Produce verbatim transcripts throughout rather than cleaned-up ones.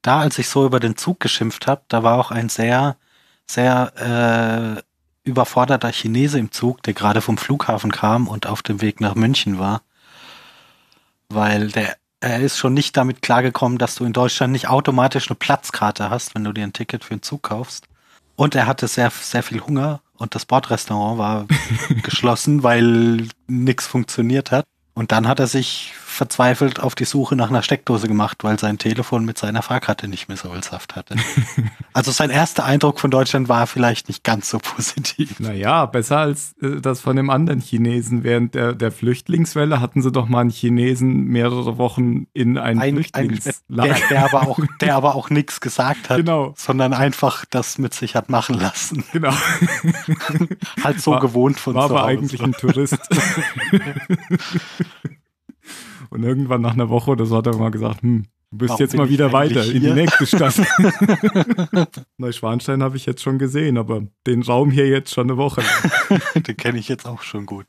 da, als ich so über den Zug geschimpft habe, da war auch ein sehr, sehr äh, überforderter Chinese im Zug, der gerade vom Flughafen kam und auf dem Weg nach München war. Weil der, er ist schon nicht damit klargekommen, dass du in Deutschland nicht automatisch eine Platzkarte hast, wenn du dir ein Ticket für den Zug kaufst. Und er hatte sehr, sehr viel Hunger und das Bordrestaurant war geschlossen, weil nichts funktioniert hat. Und dann hat er sich verzweifelt auf die Suche nach einer Steckdose gemacht, weil sein Telefon mit seiner Fahrkarte nicht mehr so viel Saft hatte. Also sein erster Eindruck von Deutschland war vielleicht nicht ganz so positiv. Naja, besser als äh, das von dem anderen Chinesen. Während der, der Flüchtlingswelle hatten sie doch mal einen Chinesen mehrere Wochen in ein, ein Flüchtlingslager. Der, der aber auch, der aber auch nichts gesagt hat, genau. Sondern einfach das mit sich hat machen lassen. Genau. Halt so war, gewohnt von war zu aber Hause. eigentlich ein Tourist. Und irgendwann nach einer Woche oder so hat er mal gesagt, hm, du bist Warum jetzt mal bin wieder ich weiter eigentlich in die hier? nächste Stadt. Neuschwanstein habe ich jetzt schon gesehen, aber den Raum hier jetzt schon eine Woche. Den kenne ich jetzt auch schon gut.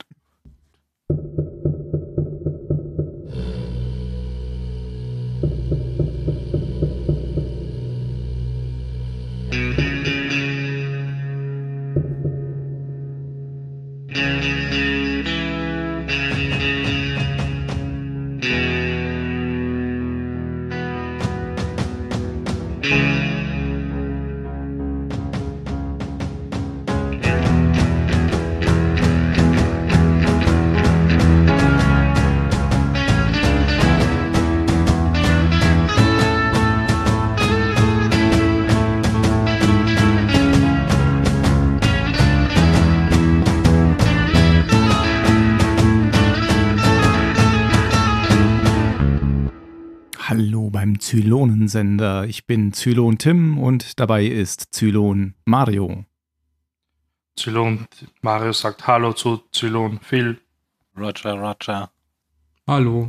Hallo beim Zylonensender. Ich bin Zylon Tim und dabei ist Zylon Mario. Zylon Mario sagt Hallo zu Zylon Phil. Roger, Roger. Hallo.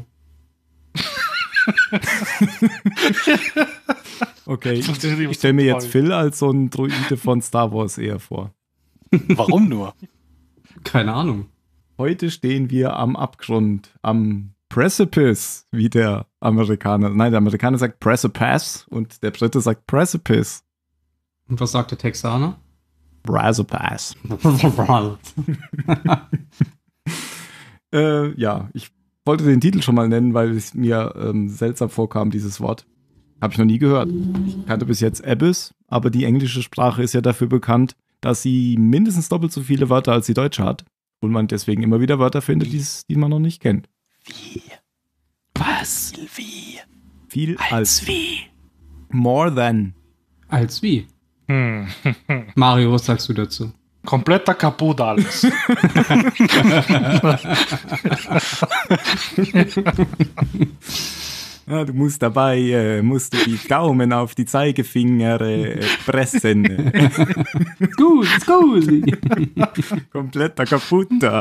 Okay, ich, ich stelle mir jetzt Phil als so ein Droide von Star Wars eher vor. Warum nur? Keine Ahnung. Heute stehen wir am Abgrund, am Precipice, wie der Amerikaner, nein, der Amerikaner sagt Precipice und der Brite sagt Precipice. Und was sagt der Texaner? Precipice. äh, ja, ich wollte den Titel schon mal nennen, weil es mir ähm, seltsam vorkam, dieses Wort. Habe ich noch nie gehört. Ich kannte bis jetzt Abyss, aber die englische Sprache ist ja dafür bekannt, dass sie mindestens doppelt so viele Wörter als die deutsche hat und man deswegen immer wieder Wörter findet, die man noch nicht kennt. Wie? Was? Wie? Viel als, als wie? More than. Als wie? Hm. Mario, was sagst du dazu? Kompletter kaputt alles. Ja, du musst dabei, äh, musst du die Daumen auf die Zeigefinger äh, pressen. Gut, gut. Kompletter kaputter.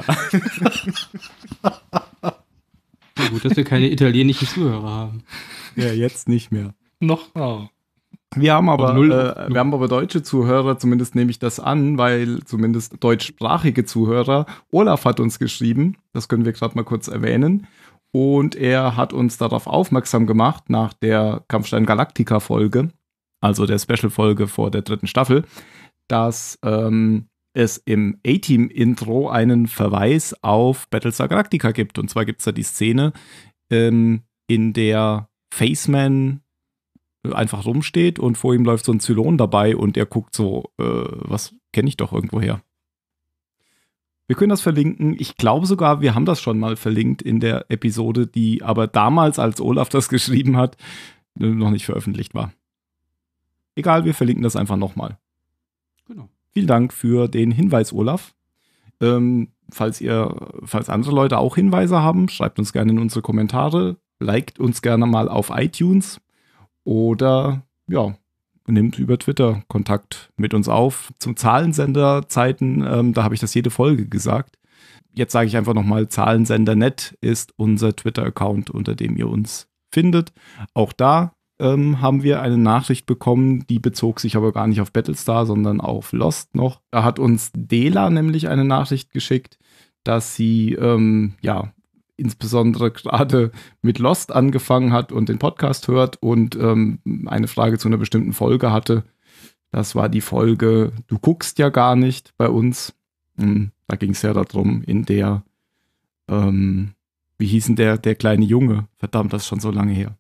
Ja, gut, dass wir keine italienischen Zuhörer haben. Ja, jetzt nicht mehr. Noch? Oh. Wir haben aber, null, äh, null. wir haben aber deutsche Zuhörer, zumindest nehme ich das an, weil zumindest deutschsprachige Zuhörer, Olaf hat uns geschrieben, das können wir gerade mal kurz erwähnen, und er hat uns darauf aufmerksam gemacht, nach der Kampfstein Galactica Folge, also der Special-Folge vor der dritten Staffel, dass ähm, es im A-Team-Intro einen Verweis auf Battlestar Galactica gibt. Und zwar gibt es da die Szene, ähm, in der Faceman einfach rumsteht und vor ihm läuft so ein Zylon dabei und er guckt so, äh, was kenne ich doch irgendwoher. Wir können das verlinken. Ich glaube sogar, wir haben das schon mal verlinkt in der Episode, die aber damals, als Olaf das geschrieben hat, noch nicht veröffentlicht war. Egal, wir verlinken das einfach nochmal. Genau. Vielen Dank für den Hinweis, Olaf. Ähm, falls ihr, falls andere Leute auch Hinweise haben, schreibt uns gerne in unsere Kommentare, liked uns gerne mal auf iTunes oder ja, nimmt über Twitter Kontakt mit uns auf. Zum Zahlensender-Zeiten, ähm, da habe ich das jede Folge gesagt. Jetzt sage ich einfach nochmal, Zahlensender Punkt net ist unser Twitter-Account, unter dem ihr uns findet. Auch da ähm, haben wir eine Nachricht bekommen, die bezog sich aber gar nicht auf Battlestar, sondern auf Lost noch. Da hat uns Dela nämlich eine Nachricht geschickt, dass sie ähm, ja insbesondere gerade mit Lost angefangen hat und den Podcast hört und ähm, eine Frage zu einer bestimmten Folge hatte. Das war die Folge Du guckst ja gar nicht bei uns. Da ging es ja darum, in der, ähm, wie hieß denn der, der kleine Junge? Verdammt, das ist schon so lange her.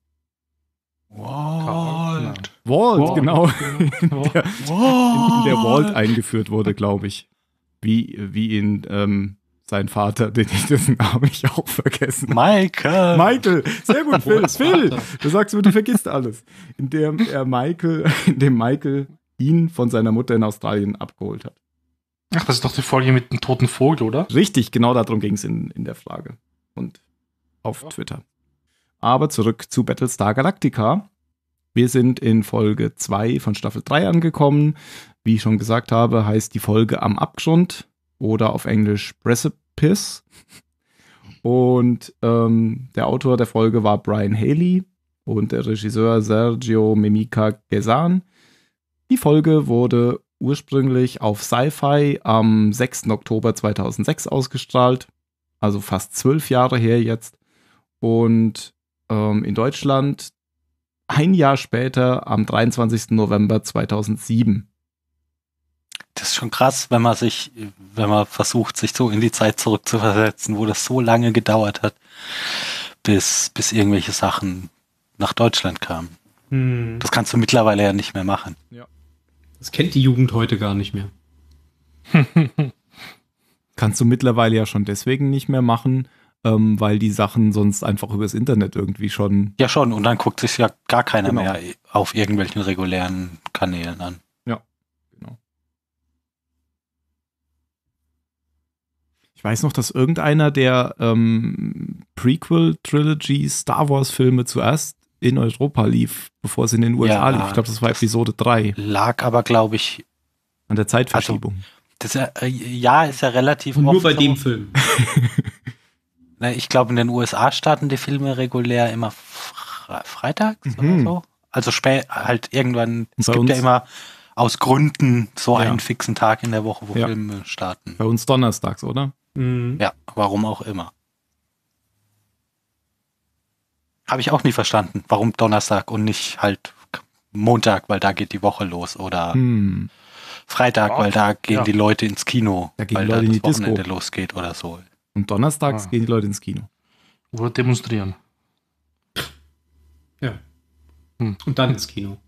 Walt. Walt, Walt, genau. genau. In der, in, in der Walt eingeführt wurde, glaube ich. Wie, wie in ähm, sein Vater, den ich dessen Namen ich auch vergessen habe. Michael. Michael, sehr gut, Phil. Walts Phil, Vater. du sagst mir, du vergisst alles. In dem er Michael, in dem Michael ihn von seiner Mutter in Australien abgeholt hat. Ach, das ist doch die Folge mit dem toten Vogel, oder? Richtig, genau darum ging es in, in der Frage. Und auf Ja. Twitter. Aber zurück zu Battlestar Galactica. Wir sind in Folge zwei von Staffel drei angekommen. Wie ich schon gesagt habe, heißt die Folge Am Abgrund oder auf Englisch Precipice. Und ähm, der Autor der Folge war Brian Haley und der Regisseur Sergio Mimica Gezan. Die Folge wurde ursprünglich auf Sci-Fi am sechsten Oktober zweitausendsechs ausgestrahlt, also fast zwölf Jahre her jetzt. Und ähm, in Deutschland ein Jahr später, am dreiundzwanzigsten November zweitausendsieben. Das ist schon krass, wenn man sich, wenn man versucht, sich so in die Zeit zurückzuversetzen, wo das so lange gedauert hat, bis, bis irgendwelche Sachen nach Deutschland kamen. Hm. Das kannst du mittlerweile ja nicht mehr machen. Das kennt die Jugend heute gar nicht mehr. Kannst du mittlerweile ja schon deswegen nicht mehr machen, ähm, weil die Sachen sonst einfach übers Internet irgendwie schon... Ja schon, und dann guckt sich ja gar keiner Genau. mehr auf irgendwelchen regulären Kanälen an. Genau. Ich weiß noch, dass irgendeiner der ähm, Prequel-Trilogy Star Wars-Filme zuerst in Europa lief, bevor es in den U S A Ja, lief. Ich glaube, das war das- Episode drei. Lag aber, glaube ich, An der Zeitverschiebung. das ist ja, äh, ja, ist ja relativ Und nur oft bei so. dem Film. Ne, ich glaube, in den U S A starten die Filme regulär immer fre freitags Mhm. oder so. Also spät, halt irgendwann, es Bei gibt ja uns- immer aus Gründen so Ja. einen fixen Tag in der Woche, wo Ja. Filme starten. Bei uns donnerstags, oder? Hm. Ja, warum auch immer. Habe ich auch nie verstanden, warum Donnerstag und nicht halt Montag, weil da geht die Woche los, oder Hm. Freitag, Ja. weil da gehen Ja. die Leute ins Kino, Da gehen weil die Leute da in das die Disco. Wochenende losgeht oder so. Und donnerstags Ah. gehen die Leute ins Kino. Oder demonstrieren. Ja. Hm. Und dann ins Kino.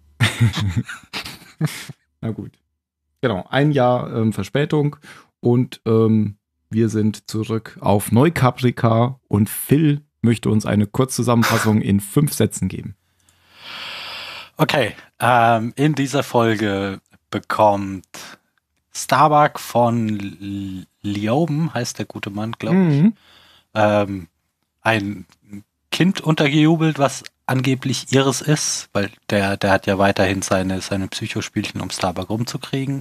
Na gut. Genau, ein Jahr ähm, Verspätung und ähm, wir sind zurück auf Neukaprika und Phil möchte uns eine Kurzzusammenfassung in fünf Sätzen geben. Okay, ähm, in dieser Folge bekommt Starbuck von L- Lioben, heißt der gute Mann, glaube ich, Mhm. ähm, ein Kind untergejubelt, was angeblich ihres ist, weil der, der hat ja weiterhin seine, seine Psychospielchen, um Starbuck rumzukriegen.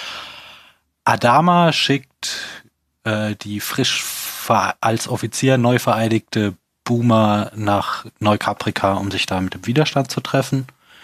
Adama schickt äh, die frisch ver- als Offizier neu vereidigte Boomer nach Neukaprika, um sich da mit dem Widerstand zu treffen.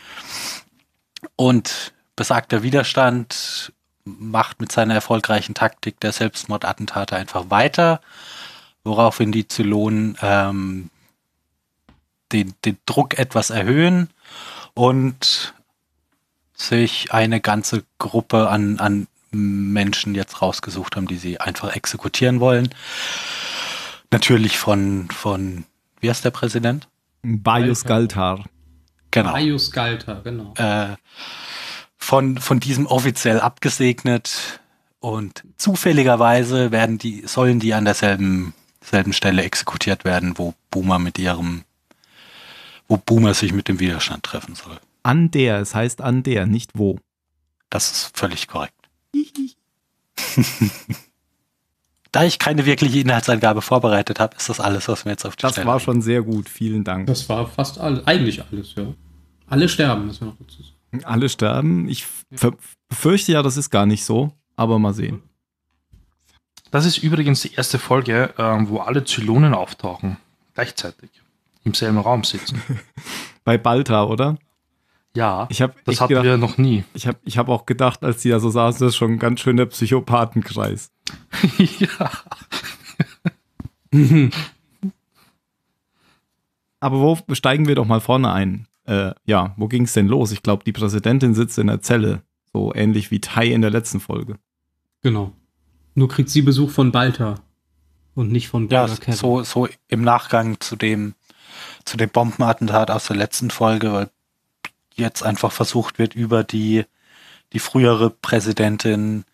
Und besagter Widerstand macht mit seiner erfolgreichen Taktik der Selbstmordattentate einfach weiter, woraufhin die Zylonen ähm, den, den Druck etwas erhöhen und sich eine ganze Gruppe an, an Menschen jetzt rausgesucht haben, die sie einfach exekutieren wollen. Natürlich von, von wie heißt der Präsident? Bajos Galtar. Genau. Ayus Galta, genau. Äh, von, von diesem offiziell abgesegnet und zufälligerweise werden die, sollen die an derselben selben Stelle exekutiert werden, wo Boomer mit ihrem, wo Boomer sich mit dem Widerstand treffen soll. An der, es heißt an der, nicht wo. Das ist völlig korrekt. Da ich keine wirkliche Inhaltsangabe vorbereitet habe, ist das alles, was mir jetzt auf die Das Stelle war einfällt. schon sehr gut, vielen Dank. Das war fast alles, eigentlich alles, ja. Alle sterben, müssen wir noch dazu sagen. Alle sterben. Ich ver- befürchte ja, das ist gar nicht so, aber mal sehen. Das ist übrigens die erste Folge, ähm, wo alle Zylonen auftauchen. Gleichzeitig. Im selben Raum sitzen. Bei Balta, oder? Ja, Ich habe das hatten wir noch nie. ich hab, ich hab auch gedacht, als die da so saßen, das ist schon ein ganz schöner Psychopathenkreis. Ja. aber wo steigen wir doch mal vorne ein? Äh, ja, wo ging es denn los? Ich glaube, die Präsidentin sitzt in der Zelle. So ähnlich wie Tai in der letzten Folge. Genau. Nur kriegt sie Besuch von Balta und nicht von Ja, Bruder Kevin. so, so im Nachgang zu dem, zu dem Bombenattentat aus der letzten Folge, weil jetzt einfach versucht wird, über die, die frühere Präsidentin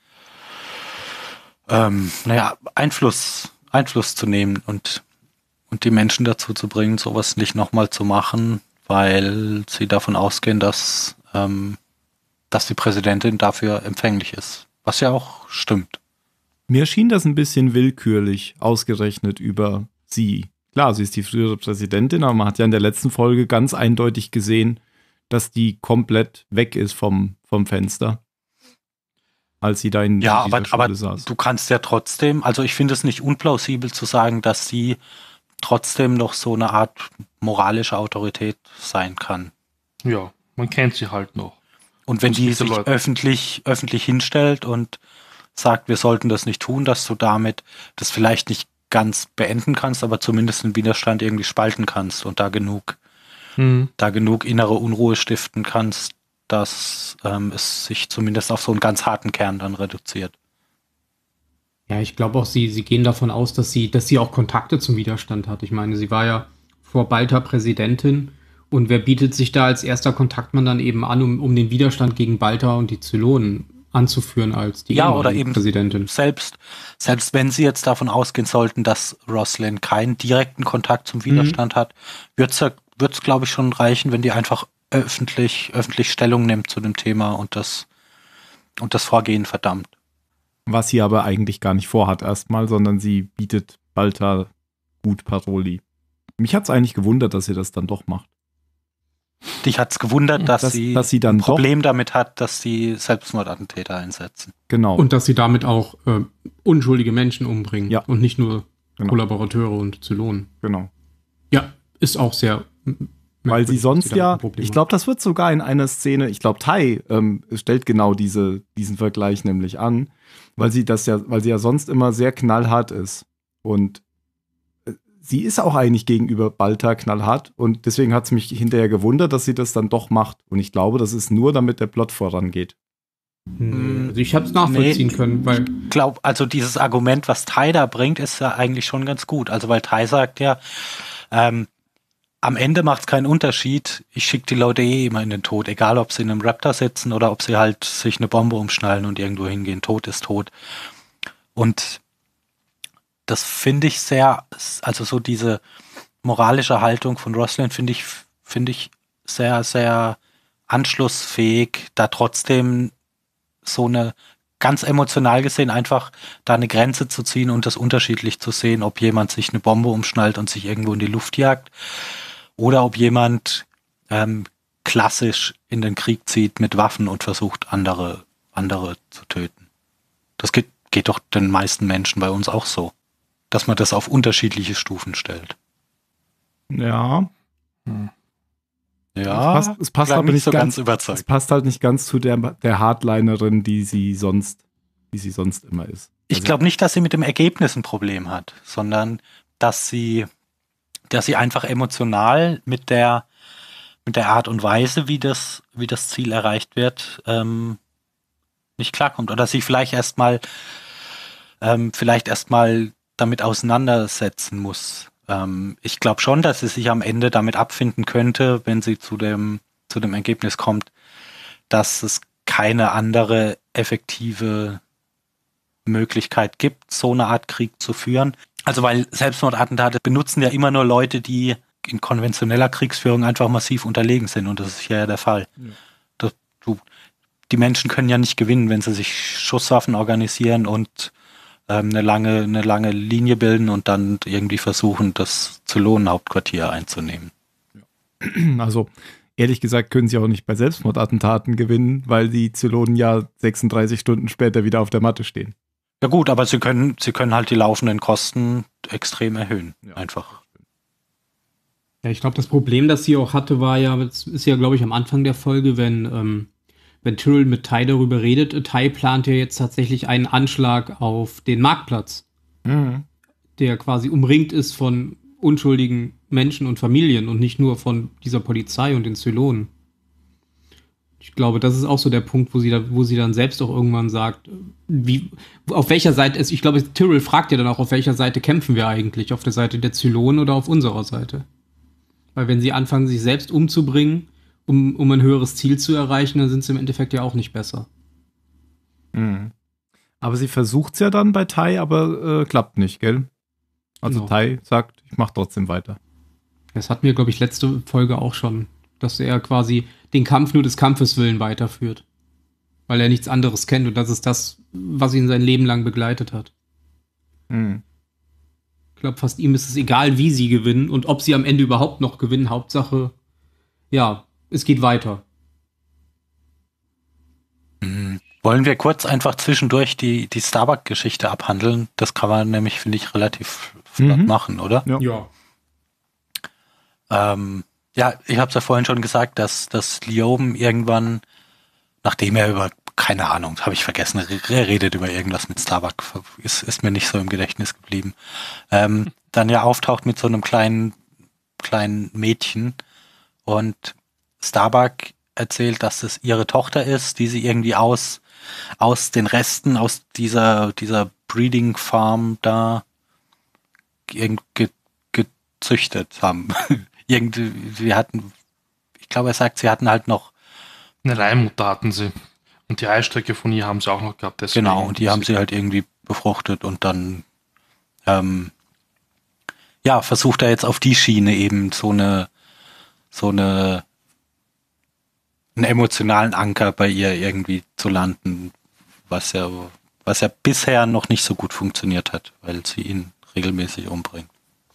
ähm, naja, Einfluss, Einfluss zu nehmen und, und die Menschen dazu zu bringen, sowas nicht nochmal zu machen, weil sie davon ausgehen, dass, ähm, dass die Präsidentin dafür empfänglich ist. Was ja auch stimmt. Mir schien das ein bisschen willkürlich ausgerechnet über sie. Klar, sie ist die frühere Präsidentin, aber man hat ja in der letzten Folge ganz eindeutig gesehen, dass die komplett weg ist vom, vom Fenster, als sie da in Ja, dieser aber, Schule aber saß. du kannst ja trotzdem, also ich finde es nicht unplausibel zu sagen, dass sie trotzdem noch so eine Art moralische Autorität sein kann. Ja, man kennt sie halt noch. Und wenn Das die gibt sich Leute. öffentlich, öffentlich hinstellt und sagt, wir sollten das nicht tun, dass du damit das vielleicht nicht ganz beenden kannst, aber zumindest den Widerstand irgendwie spalten kannst und da genug, Hm. da genug innere Unruhe stiften kannst, dass ähm, es sich zumindest auf so einen ganz harten Kern dann reduziert. Ja, ich glaube auch, sie, sie gehen davon aus, dass sie, dass sie auch Kontakte zum Widerstand hat. Ich meine, sie war ja vor Balta Präsidentin und wer bietet sich da als erster Kontaktmann dann eben an, um, um den Widerstand gegen Balta und die Zylonen anzuführen als die Ja, ehemalige oder eben Präsidentin. Selbst, selbst wenn sie jetzt davon ausgehen sollten, dass Roslin keinen direkten Kontakt zum Widerstand hat, wird es, wird's, glaube ich, schon reichen, wenn die einfach öffentlich, öffentlich Stellung nimmt zu dem Thema und das, und das Vorgehen verdammt. Was sie aber eigentlich gar nicht vorhat erstmal, sondern sie bietet Balta gut Paroli. Mich hat es eigentlich gewundert, dass sie das dann doch macht. Dich hat's gewundert, dass, Dass- sie dass sie dann ein Problem damit hat, dass sie Selbstmordattentäter einsetzen. Genau. Und dass sie damit auch äh, unschuldige Menschen umbringen Ja. und nicht nur Genau. Kollaborateure und Zylonen. genau. Ja, ist auch sehr m- Weil sie merkwürdig, sonst dass damit ja, ein Problem ich hat. glaube, das wird sogar in einer Szene, ich glaube, Tai ähm, stellt genau diese, diesen Vergleich nämlich an, weil sie das ja, weil sie ja sonst immer sehr knallhart ist. Und äh, sie ist auch eigentlich gegenüber Balta knallhart und deswegen hat es mich hinterher gewundert, dass sie das dann doch macht. Und ich glaube, das ist nur, damit der Plot vorangeht. Nee, also ich habe es nachvollziehen Nee. können, weil Ich glaube, also dieses Argument, was Tai da bringt, ist ja eigentlich schon ganz gut. Also weil Tai sagt ja, ähm, am Ende macht es keinen Unterschied, ich schicke die Leute eh immer in den Tod, egal ob sie in einem Raptor sitzen oder ob sie halt sich eine Bombe umschnallen und irgendwo hingehen, Tod ist tot. Und das finde ich sehr, also so diese moralische Haltung von Roslin finde ich, finde ich sehr, sehr anschlussfähig, da trotzdem so eine, ganz emotional gesehen, einfach da eine Grenze zu ziehen und das unterschiedlich zu sehen, ob jemand sich eine Bombe umschnallt und sich irgendwo in die Luft jagt oder ob jemand ähm, klassisch in den Krieg zieht mit Waffen und versucht, andere, andere zu töten. Das geht, geht doch den meisten Menschen bei uns auch so, dass man das auf unterschiedliche Stufen stellt. Ja. Ja, es passt, es passt klang aber nicht so ganz, ganz es überzeugt. passt halt nicht ganz zu der, der Hardlinerin, die sie sonst, die sie sonst immer ist. Ich Also- glaube nicht, dass sie mit dem Ergebnis ein Problem hat, sondern dass sie, dass sie einfach emotional mit der, mit der Art und Weise, wie das, wie das Ziel erreicht wird, ähm, nicht klarkommt. Oder sich vielleicht erstmal, ähm, vielleicht erstmal damit auseinandersetzen muss. Ähm, ich glaube schon, dass sie sich am Ende damit abfinden könnte, wenn sie zu dem, zu dem Ergebnis kommt, dass es keine andere effektive Möglichkeit gibt, so eine Art Krieg zu führen. Also weil Selbstmordattentate benutzen ja immer nur Leute, die in konventioneller Kriegsführung einfach massiv unterlegen sind und das ist hier ja der Fall. Ja. Das, du, die Menschen können ja nicht gewinnen, wenn sie sich Schusswaffen organisieren und ähm, eine lange, eine lange Linie bilden und dann irgendwie versuchen, das Zylonen-Hauptquartier einzunehmen. Also, ehrlich gesagt können sie auch nicht bei Selbstmordattentaten gewinnen, weil die Zylonen ja sechsunddreißig Stunden später wieder auf der Matte stehen. Ja gut, aber sie können, sie können halt die laufenden Kosten extrem erhöhen. Ja. Einfach. Ja, ich glaube, das Problem, das sie auch hatte, war ja, das ist ja, glaube ich, am Anfang der Folge, wenn, ähm, wenn Tyrell mit Tai darüber redet. Äh, Tai plant ja jetzt tatsächlich einen Anschlag auf den Marktplatz, Mhm. der quasi umringt ist von unschuldigen Menschen und Familien und nicht nur von dieser Polizei und den Zylonen. Ich glaube, das ist auch so der Punkt, wo sie, da, wo sie dann selbst auch irgendwann sagt, wie, auf welcher Seite, ist, ich glaube, Tyrell fragt ja dann auch, auf welcher Seite kämpfen wir eigentlich? Auf der Seite der Zylonen oder auf unserer Seite? Weil wenn sie anfangen, sich selbst umzubringen, um, um ein höheres Ziel zu erreichen, dann sind sie im Endeffekt ja auch nicht besser. Mhm. Aber sie versucht es ja dann bei Tai, aber äh, klappt nicht, gell? Also Genau. Tai sagt, ich mach trotzdem weiter. Das hatten wir, glaube ich, letzte Folge auch schon, dass er quasi den Kampf nur des Kampfes willen weiterführt. Weil er nichts anderes kennt und das ist das, was ihn sein Leben lang begleitet hat. Mhm. Ich glaube, fast ihm ist es egal, wie sie gewinnen und ob sie am Ende überhaupt noch gewinnen. Hauptsache, ja, es geht weiter. Mhm. Wollen wir kurz einfach zwischendurch die, die Starbuck-Geschichte abhandeln? Das kann man nämlich, finde ich, relativ flott Mhm. machen, oder? Ja. Ja. Ähm, ja, ich habe es ja vorhin schon gesagt, dass, dass Lioben irgendwann, nachdem er über, keine Ahnung, habe ich vergessen, er redet über irgendwas mit Starbuck, ist, ist mir nicht so im Gedächtnis geblieben, ähm, dann ja auftaucht mit so einem kleinen, kleinen Mädchen und Starbuck erzählt, dass es ihre Tochter ist, die sie irgendwie aus, aus den Resten, aus dieser, dieser Breeding Farm da ge, ge, gezüchtet haben. Irgendwie, wir hatten, ich glaube, er sagt, sie hatten halt noch. Eine Leihmutter hatten sie. Und die Eistöcke von ihr haben sie auch noch gehabt. Deswegen Genau, und die haben sie halt irgendwie befruchtet und dann, ähm, ja, versucht er jetzt auf die Schiene eben so eine, so eine, einen emotionalen Anker bei ihr irgendwie zu landen, was ja, was ja bisher noch nicht so gut funktioniert hat, weil sie ihn regelmäßig umbringt.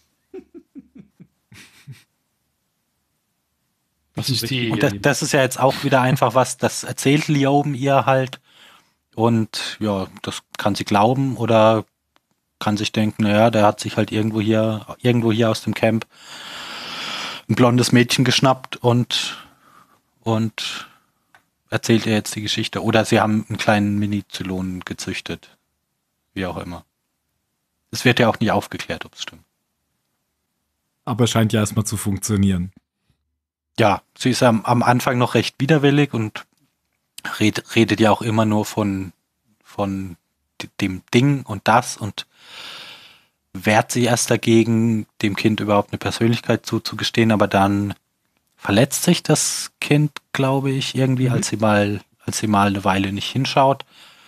Das ist die. Und das, das ist ja jetzt auch wieder einfach was, das erzählt Lioben ihr halt und ja, das kann sie glauben oder kann sich denken, naja, der hat sich halt irgendwo hier, irgendwo hier aus dem Camp ein blondes Mädchen geschnappt und und erzählt ihr jetzt die Geschichte. Oder sie haben einen kleinen Mini-Zylonen gezüchtet. Wie auch immer. Es wird ja auch nie aufgeklärt, ob es stimmt. Aber scheint ja erstmal zu funktionieren. Ja, sie ist am, am Anfang noch recht widerwillig und red, redet ja auch immer nur von, von dem Ding und das und wehrt sich erst dagegen, dem Kind überhaupt eine Persönlichkeit zuzugestehen, aber dann verletzt sich das Kind, glaube ich, irgendwie, mhm. als sie mal, als sie mal eine Weile nicht hinschaut.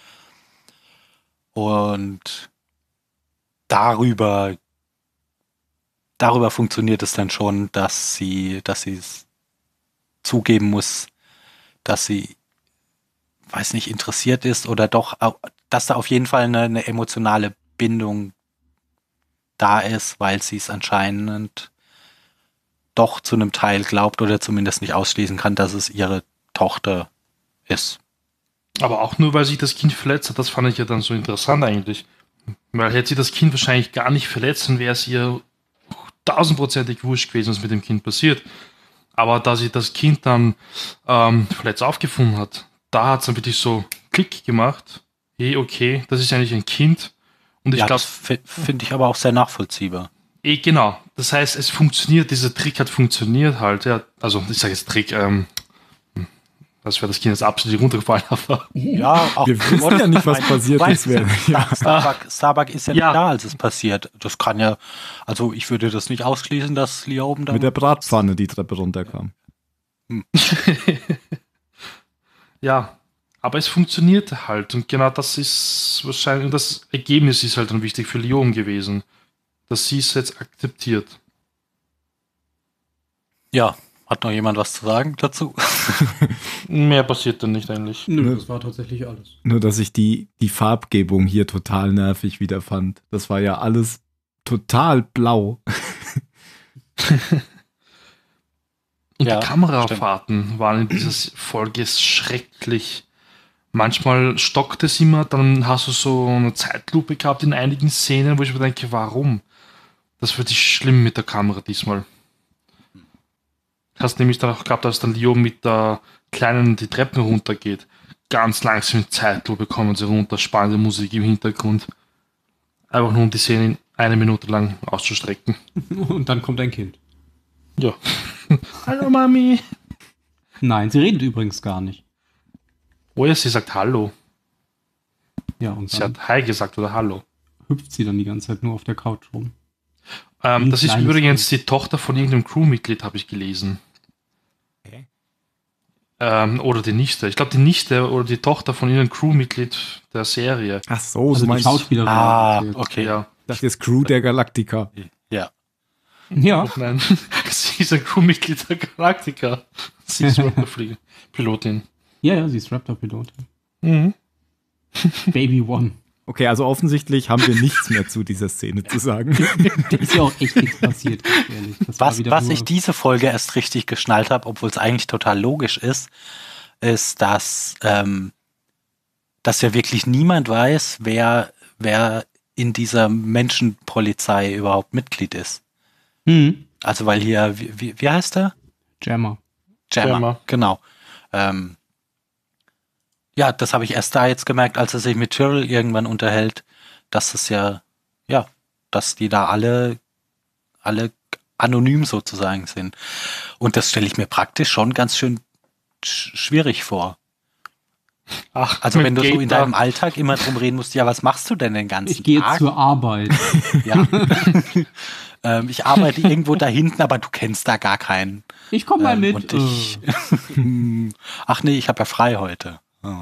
Und darüber, darüber funktioniert es dann schon, dass sie, dass sie es zugeben muss, dass sie, weiß nicht, interessiert ist oder doch, dass da auf jeden Fall eine, eine emotionale Bindung da ist, weil sie es anscheinend doch zu einem Teil glaubt oder zumindest nicht ausschließen kann, dass es ihre Tochter ist. Aber auch nur, weil sich das Kind verletzt hat, das fand ich ja dann so interessant eigentlich. Weil hätte sie das Kind wahrscheinlich gar nicht verletzt, dann wäre es ihr tausendprozentig wurscht gewesen, was mit dem Kind passiert. Aber da sie das Kind dann ähm, verletzt aufgefunden hat, da hat es dann wirklich so Klick gemacht. Hey, okay, das ist eigentlich ein Kind. Und ich ja, glaube, das finde ich aber auch sehr nachvollziehbar. Eh, genau. Das heißt, es funktioniert, dieser Trick hat funktioniert halt. Ja. Also, ich sage jetzt Trick, ähm, das wäre das Kind jetzt absolut runtergefallen. Aber ja, auch wir wissen ja nicht, was passiert ist. Ja. Starbuck, Starbuck ist ja, ja nicht da, als es passiert. Das kann ja, also ich würde das nicht ausschließen, dass Lioben da mit der Bratpfanne die Treppe runterkam. Hm. Ja, aber es funktioniert halt. Und genau das ist wahrscheinlich, das Ergebnis ist halt dann wichtig für Lioben gewesen. Dass sie es jetzt akzeptiert. Ja, hat noch jemand was zu sagen dazu? Mehr passiert dann nicht eigentlich. Nö, das war tatsächlich alles. Nur, dass ich die, die Farbgebung hier total nervig wieder fand. Das war ja alles total blau. Und ja, die Kamerafahrten stimmt. waren in dieser Folge schrecklich. Manchmal stockt es immer, dann hast du so eine Zeitlupe gehabt in einigen Szenen, wo ich mir denke, warum? Das wird schlimm mit der Kamera diesmal. Hast nämlich dann auch gehabt, als dann Leo mit der Kleinen die Treppen runtergeht. Ganz langsam in Zeitlupe kommen sie runter, spannende Musik im Hintergrund. Einfach nur um die Szene eine Minute lang auszustrecken. Und dann kommt ein Kind. Ja. Hallo Mami. Nein, sie redet übrigens gar nicht. Oh ja, sie sagt Hallo. Ja, und Sie dann hat Hi gesagt oder Hallo. hüpft sie dann die ganze Zeit nur auf der Couch rum. Ähm, Ein das ist kleines übrigens die Tochter von irgendeinem Crewmitglied, habe ich gelesen. Okay. Ähm, oder die Nichte. Ich glaube, die Nichte oder die Tochter von irgendeinem Crewmitglied der Serie. Ach so, Also du die meinst, Schauspielerin. Ah, erzählt. okay. Ja. das ist Crew der Galactica. Ja. Ja, Oh nein, sie ist ein Crewmitglied der Galactica. Sie ist Raptorflieger. Pilotin. ja, ja, sie ist Raptor-Pilotin. Mhm. Baby One. Okay, also offensichtlich haben wir nichts mehr zu dieser Szene zu sagen. Da ist ja auch echt nichts passiert, ganz ehrlich. Das war Was, wieder was nur- ich diese Folge erst richtig geschnallt habe, obwohl es eigentlich total logisch ist, ist, dass, ähm, dass ja wirklich niemand weiß, wer, wer in dieser Menschenpolizei überhaupt Mitglied ist. Hm. Also weil hier, wie, wie, wie heißt er? Jammer. Jammer, Jammer. genau. Ähm, ja, das habe ich erst da jetzt gemerkt, als er sich mit Tyrell irgendwann unterhält, dass es ja, ja, dass die da alle, alle anonym sozusagen sind. Und das stelle ich mir praktisch schon ganz schön sch- schwierig vor. Ach, Also mit wenn du so in Gator. deinem Alltag immer drum reden musst, ja, was machst du denn den ganzen Ich gehe Tag? jetzt zur Arbeit. Ja. ähm, ich arbeite irgendwo da hinten, aber du kennst da gar keinen. Ich komme mal Ähm, mit. und ich, ach nee, ich habe ja frei heute. Oh.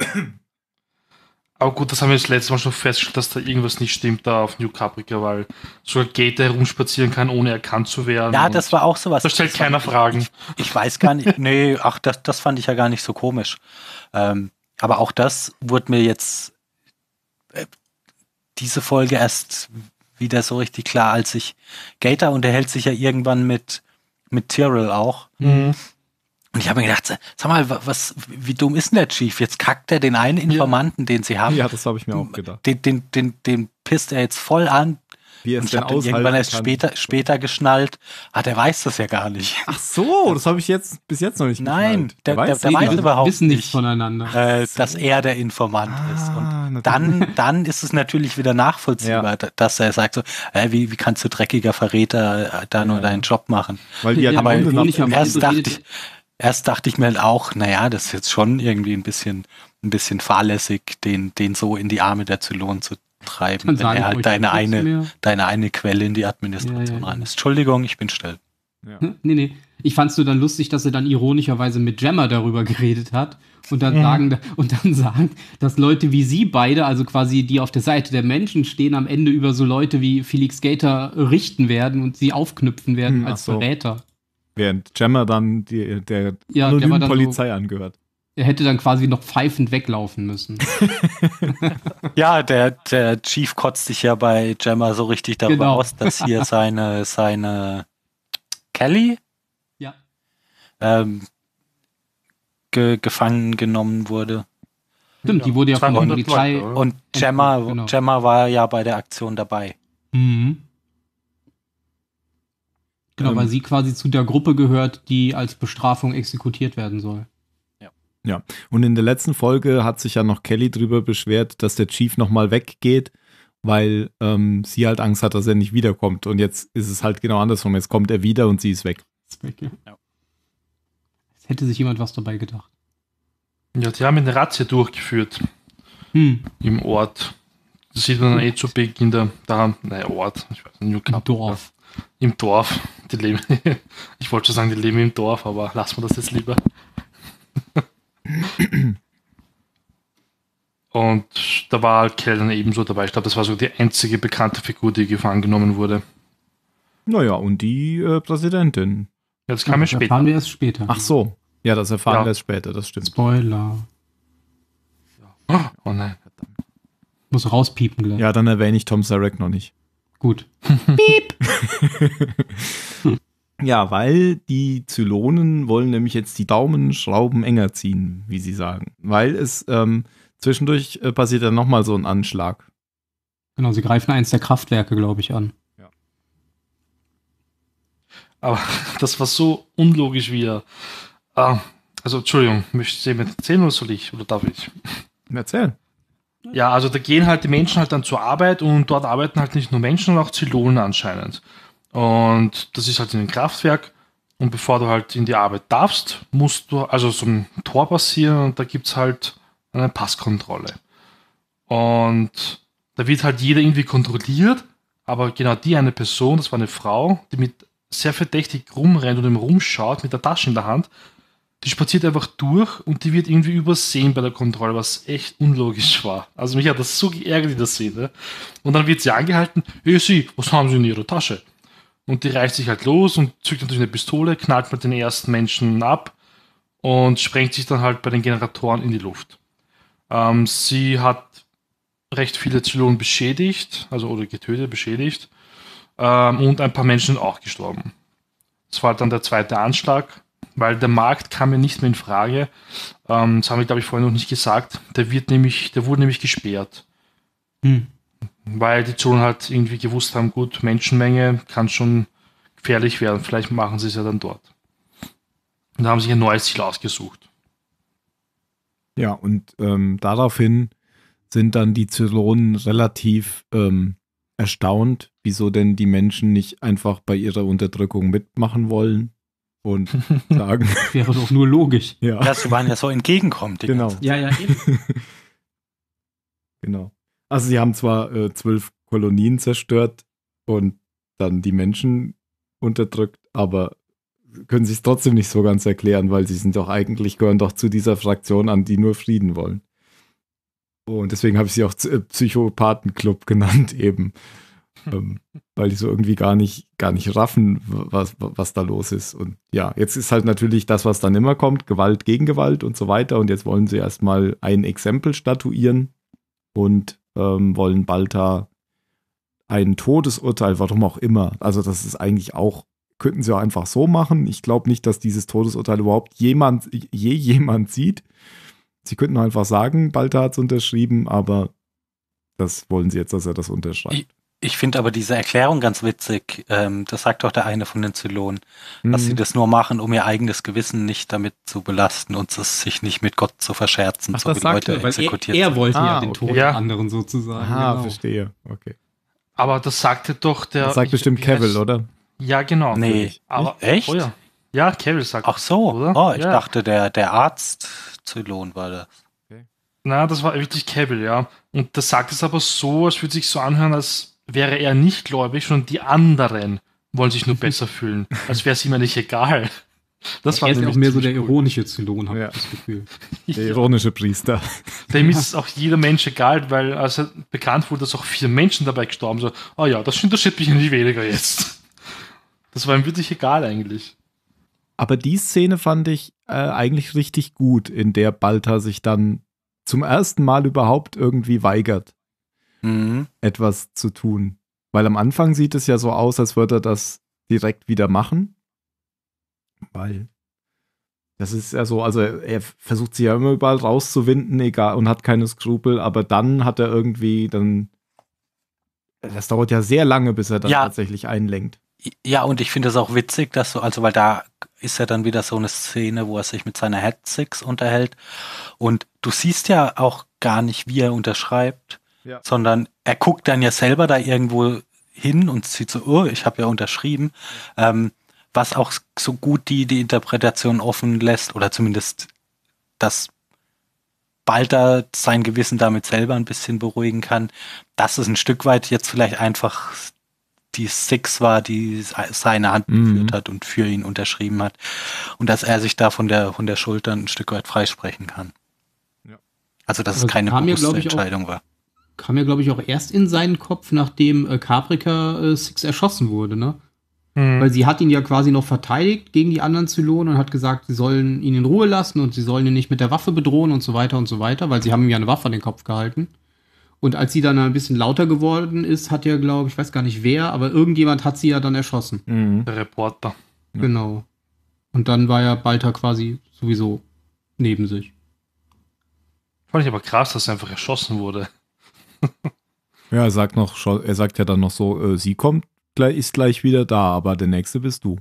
Aber gut, das haben wir das letzte Mal schon festgestellt, dass da irgendwas nicht stimmt da auf New Caprica, weil sogar Gator herumspazieren kann, ohne erkannt zu werden. Ja, Und das war auch sowas. Da stellt Das war- keiner Fragen. Ich, ich weiß gar nicht. Nee, ach, das, das fand ich ja gar nicht so komisch. Ähm, aber auch das wurde mir jetzt äh, diese Folge erst wieder so richtig klar, als ich Gator unterhält sich ja irgendwann mit, mit Tyrell auch. Mhm. Und ich habe mir gedacht, sag mal, was, wie dumm ist denn der Chief? Jetzt kackt er den einen Informanten, den sie haben. Ja, das habe ich mir auch gedacht. Den, den, den, den pisst er jetzt voll an. Wie er Und es ich denn habe dann irgendwann aushalten erst kann. später, später geschnallt. Ah, der weiß das ja gar nicht. Ach so, das habe ich jetzt bis jetzt noch nicht Nein, geschnallt. der, der, der eh weiß gar Wir überhaupt wissen nichts nicht, voneinander. äh, dass er der Informant ist. Und Ah, natürlich. dann, dann ist es natürlich wieder nachvollziehbar, Ja. da- dass er sagt so, äh, wie, wie kannst du dreckiger Verräter äh, da nur Ja. deinen Job machen? Weil die ja Ja, am aber Ende Grunde noch, nicht, aber- erst also dachte redet- ich, erst dachte ich mir halt auch, naja, das ist jetzt schon irgendwie ein bisschen, ein bisschen fahrlässig, den, den so in die Arme der Zylonen zu treiben, Dann wenn sage er ich halt euch deine nichts eine, mehr. deine eine Quelle in die Administration Ja, ja, ja. rein ist. Entschuldigung, ich bin still. ja. Nee, nee. Ich fand's nur dann lustig, dass er dann ironischerweise mit Jammer darüber geredet hat und dann Mhm. sagen und dann sagen, dass Leute wie sie beide, also quasi die auf der Seite der Menschen stehen, am Ende über so Leute wie Felix Gator richten werden und sie aufknüpfen werden Hm, ach als so. Verräter. Während Jammer dann die, der Ja, anonymen Jammer dann so- Polizei angehört. Er hätte dann quasi noch pfeifend weglaufen müssen. Ja, der, der Chief kotzt sich ja bei Gemma so richtig darüber Genau. aus, dass hier seine, seine Kelly Ja. ähm, ge, gefangen genommen wurde. Stimmt, die wurde ja von der zweihundert Polizei. Leute, oder? Und Gemma, Genau. Gemma war ja bei der Aktion dabei. Mhm. Genau, Ähm. weil sie quasi zu der Gruppe gehört, die als Bestrafung exekutiert werden soll. Ja, und in der letzten Folge hat sich ja noch Kelly drüber beschwert, dass der Chief nochmal weggeht, weil ähm, sie halt Angst hat, dass er nicht wiederkommt. Und jetzt ist es halt genau andersrum. Jetzt kommt er wieder und sie ist weg. Ist weg, ja. Ja. Es hätte sich jemand was dabei gedacht. Ja, die haben eine Razzia durchgeführt Hm, im Ort. Das sieht man dann eh zu Beginn der, da, nein, Ort, ich weiß nicht, New im Caprica. Dorf. Im Dorf. Die leben, ich wollte schon sagen, die leben im Dorf, aber lassen wir das jetzt lieber. Und da war Kell dann ebenso dabei. Ich glaube, das war so die einzige bekannte Figur, die gefangen genommen wurde. Naja, und die äh, Präsidentin. Jetzt kam Ja, es das später. erfahren wir erst später. Ach so. Ja, das erfahren Ja. wir erst später, das stimmt. Spoiler. Oh nein. Muss rauspiepen gleich. Ja, dann erwähne ich Tom Zarek noch nicht. Gut. Ja, weil die Zylonen wollen nämlich jetzt die Daumenschrauben enger ziehen, wie sie sagen. Weil es ähm, zwischendurch äh, passiert dann nochmal so ein Anschlag. Genau, sie greifen eins der Kraftwerke, glaube ich, an. Aber das war so unlogisch wie er. Ah, also, Entschuldigung, möchtest du jemand erzählen oder soll ich? Oder darf ich? Erzähl. Ja, also da gehen halt die Menschen halt dann zur Arbeit und dort arbeiten halt nicht nur Menschen, sondern auch Zylonen anscheinend. Und das ist halt in einem Kraftwerk. Und bevor du halt in die Arbeit darfst, musst du also so ein Tor passieren und da gibt es halt eine Passkontrolle. Und da wird halt jeder irgendwie kontrolliert, aber genau die eine Person, das war eine Frau, die mit sehr verdächtig rumrennt und ihm rumschaut mit der Tasche in der Hand, die spaziert einfach durch und die wird irgendwie übersehen bei der Kontrolle, was echt unlogisch war. Also mich hat das so geärgert in der Szene. Und dann wird sie angehalten, hey Sie, was haben Sie in Ihrer Tasche? Und die reißt sich halt los und zückt natürlich eine Pistole, knallt mit den ersten Menschen ab und sprengt sich dann halt bei den Generatoren in die Luft. Ähm, sie hat recht viele Zylonen beschädigt, also oder getötet, beschädigt. Ähm, und ein paar Menschen sind auch gestorben. Das war dann der zweite Anschlag, weil der Markt kam mir nicht mehr in Frage. Ähm, das haben wir, glaube ich, vorhin noch nicht gesagt. Der wird nämlich, der wurde nämlich gesperrt. Hm. Weil die Zylonen halt irgendwie gewusst haben, gut, Menschenmenge kann schon gefährlich werden. Vielleicht machen sie es ja dann dort. Und da haben sich ein neues Ziel ausgesucht. Ja, und ähm, daraufhin sind dann die Zylonen relativ ähm, erstaunt, wieso denn die Menschen nicht einfach bei ihrer Unterdrückung mitmachen wollen und sagen. Wäre doch nur logisch. Ja, Ja, sie waren ja so entgegenkommend. die genau. ganze Zeit. Ja, ja, eben. Genau. Also sie haben zwar äh, zwölf Kolonien zerstört und dann die Menschen unterdrückt, aber können sich trotzdem nicht so ganz erklären, weil sie sind doch eigentlich, gehören doch zu dieser Fraktion an, die nur Frieden wollen. Und deswegen habe ich sie auch Z- Psychopathen-Club genannt eben. ähm, weil die so irgendwie gar nicht, gar nicht raffen, was, was da los ist. Und ja, jetzt ist halt natürlich das, was dann immer kommt, Gewalt gegen Gewalt und so weiter. Und jetzt wollen sie erstmal ein Exempel statuieren und ähm, wollen Balta ein Todesurteil, warum auch immer. Also das ist eigentlich auch, könnten sie auch einfach so machen. Ich glaube nicht, dass dieses Todesurteil überhaupt jemand, je jemand sieht. Sie könnten einfach sagen, Balta hat es unterschrieben, aber das wollen sie jetzt, dass er das unterschreibt. Ich, ich finde aber diese Erklärung ganz witzig. Ähm, das sagt doch der eine von den Zylonen, mhm. dass sie das nur machen, um ihr eigenes Gewissen nicht damit zu belasten und es sich nicht mit Gott zu verscherzen, Ach, so das wie sagt Leute er, Weil exekutiert er, er sind. wollte Ah, ja den okay. Tod Ja. der anderen sozusagen. Aha, genau. verstehe. Okay. Aber das sagte doch der... Das sagt ich- bestimmt wie heißt- Cavill, oder? Ja, genau. Nee, Aber, echt? Oh ja. Ja, Cavill sagt Ach so, oder? oh, ich Ja. dachte, der, der Arzt Zylon war das. Na, das war wirklich Cavill, ja. Und das sagt es aber so, als würde sich so anhören, als wäre er nicht gläubig, sondern die anderen wollen sich nur besser fühlen. Als wäre es ihm ja nicht egal. Das war Er ist ja nämlich auch mehr so der ziemlich cool. ironische Zylon, habe Ja. ich das Gefühl. Der ironische Priester. Dem ist es auch jeder Mensch egal, weil als er bekannt wurde, dass auch vier Menschen dabei gestorben sind, oh ja, das interessiert mich ja nicht weniger jetzt. Das war ihm wirklich egal eigentlich. Aber die Szene fand ich äh, eigentlich richtig gut, in der Balta sich dann zum ersten Mal überhaupt irgendwie weigert, Mhm. etwas zu tun. Weil am Anfang sieht es ja so aus, als würde er das direkt wieder machen. Weil das ist ja so, also er, er versucht sich ja immer überall rauszuwinden, egal, und hat keine Skrupel, aber dann hat er irgendwie dann, das dauert ja sehr lange, bis er dann Ja. tatsächlich einlenkt. Ja, und ich finde es auch witzig, dass so, also weil da ist ja dann wieder so eine Szene, wo er sich mit seiner Head Six unterhält und du siehst ja auch gar nicht, wie er unterschreibt, Ja. sondern er guckt dann ja selber da irgendwo hin und sieht so, oh, ich habe ja unterschrieben, ähm, was auch so gut die, die Interpretation offen lässt oder zumindest, dass Balta sein Gewissen damit selber ein bisschen beruhigen kann, dass es ein Stück weit jetzt vielleicht einfach die Six war, die seine Hand Mhm. geführt hat und für ihn unterschrieben hat. Und dass er sich da von der, von der Schulter ein Stück weit freisprechen kann. Ja. Also, dass Aber es keine kam mir, bewusste glaub ich, auch- Entscheidung war. Kam ja, glaube ich, auch erst in seinen Kopf, nachdem äh, Caprica äh, Six erschossen wurde, ne? Hm. Weil sie hat ihn ja quasi noch verteidigt gegen die anderen Zylonen und hat gesagt, sie sollen ihn in Ruhe lassen und sie sollen ihn nicht mit der Waffe bedrohen und so weiter und so weiter, weil sie haben ihm ja eine Waffe an den Kopf gehalten. Und als sie dann ein bisschen lauter geworden ist, hat ja, glaube ich, weiß gar nicht wer, aber irgendjemand hat sie ja dann erschossen. Mhm. Der Reporter. Ja. Genau. Und dann war ja Balta quasi sowieso neben sich. Fand ich aber krass, dass er einfach erschossen wurde. Ja, er sagt noch, schon- er sagt ja dann noch so, äh, sie kommt, gleich, ist gleich wieder da, aber der nächste bist du.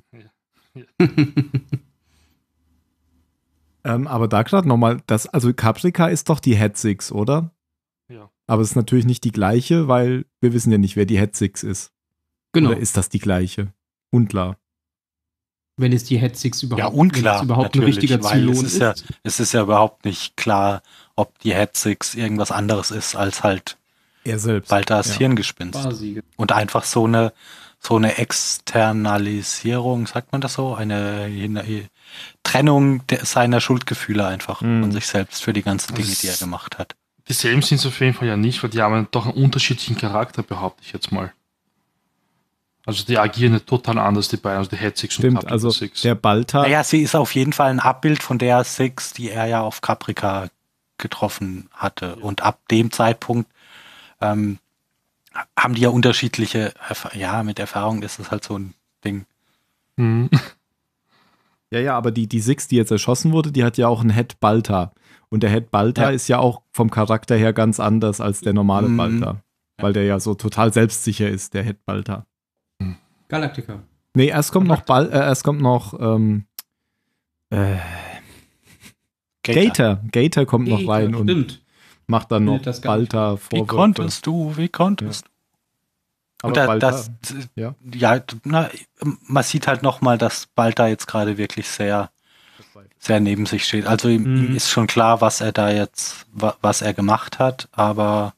Ähm, aber da gerade nochmal, das, also Caprica ist doch die Head Six, oder? Ja. Aber es ist natürlich nicht die gleiche, weil wir wissen ja nicht, wer die Het Six ist. Genau. Oder ist das die gleiche? Unklar. Wenn es die Het Six überhaupt, Ja, unklar, wenn es überhaupt ein natürlich, richtiger weil Zylon es ist. ist ja, es ist ja überhaupt nicht klar, ob die Het Six irgendwas anderes ist als halt Er selbst. Baltas Ja. Hirngespinst. Quasi. Und einfach so eine, so eine Externalisierung, sagt man das so? Eine, eine Trennung der, seiner Schuldgefühle einfach Mhm. von sich selbst für die ganzen Dinge, Das- die er gemacht hat. Dieselben sind es auf jeden Fall ja nicht, weil die haben doch einen unterschiedlichen Charakter, behaupte ich jetzt mal. Also die agieren nicht total anders, die beiden, also die Het Six und Stimmt, Capital also Six. der Balta, Naja, sie ist auf jeden Fall ein Abbild von der Six, die er ja auf Caprica getroffen hatte. Und ab dem Zeitpunkt ähm, haben die ja unterschiedliche, Erf- ja, mit Erfahrung ist es halt so ein Ding. Mhm. ja, ja, aber die, die Six, die jetzt erschossen wurde, die hat ja auch einen Het Balta. Und der Het Balta Ja. ist ja auch vom Charakter her ganz anders als der normale Mhm. Balta. Weil der ja so total selbstsicher ist, der Het Balta. Galactica. Nee, erst kommt noch Bal äh, erst kommt noch ähm, äh, Gator. Gator kommt noch rein und Stimmt. macht dann noch Nee, das gar nicht. Balta Wie Vorwürfe. konntest du, wie konntest du? Aber Und da, Balta, das, ja. ja, na, man sieht halt nochmal, dass Balta jetzt gerade wirklich sehr, sehr neben sich steht. Also ihm, Mhm. ihm ist schon klar, was er da jetzt, wa, was er gemacht hat, aber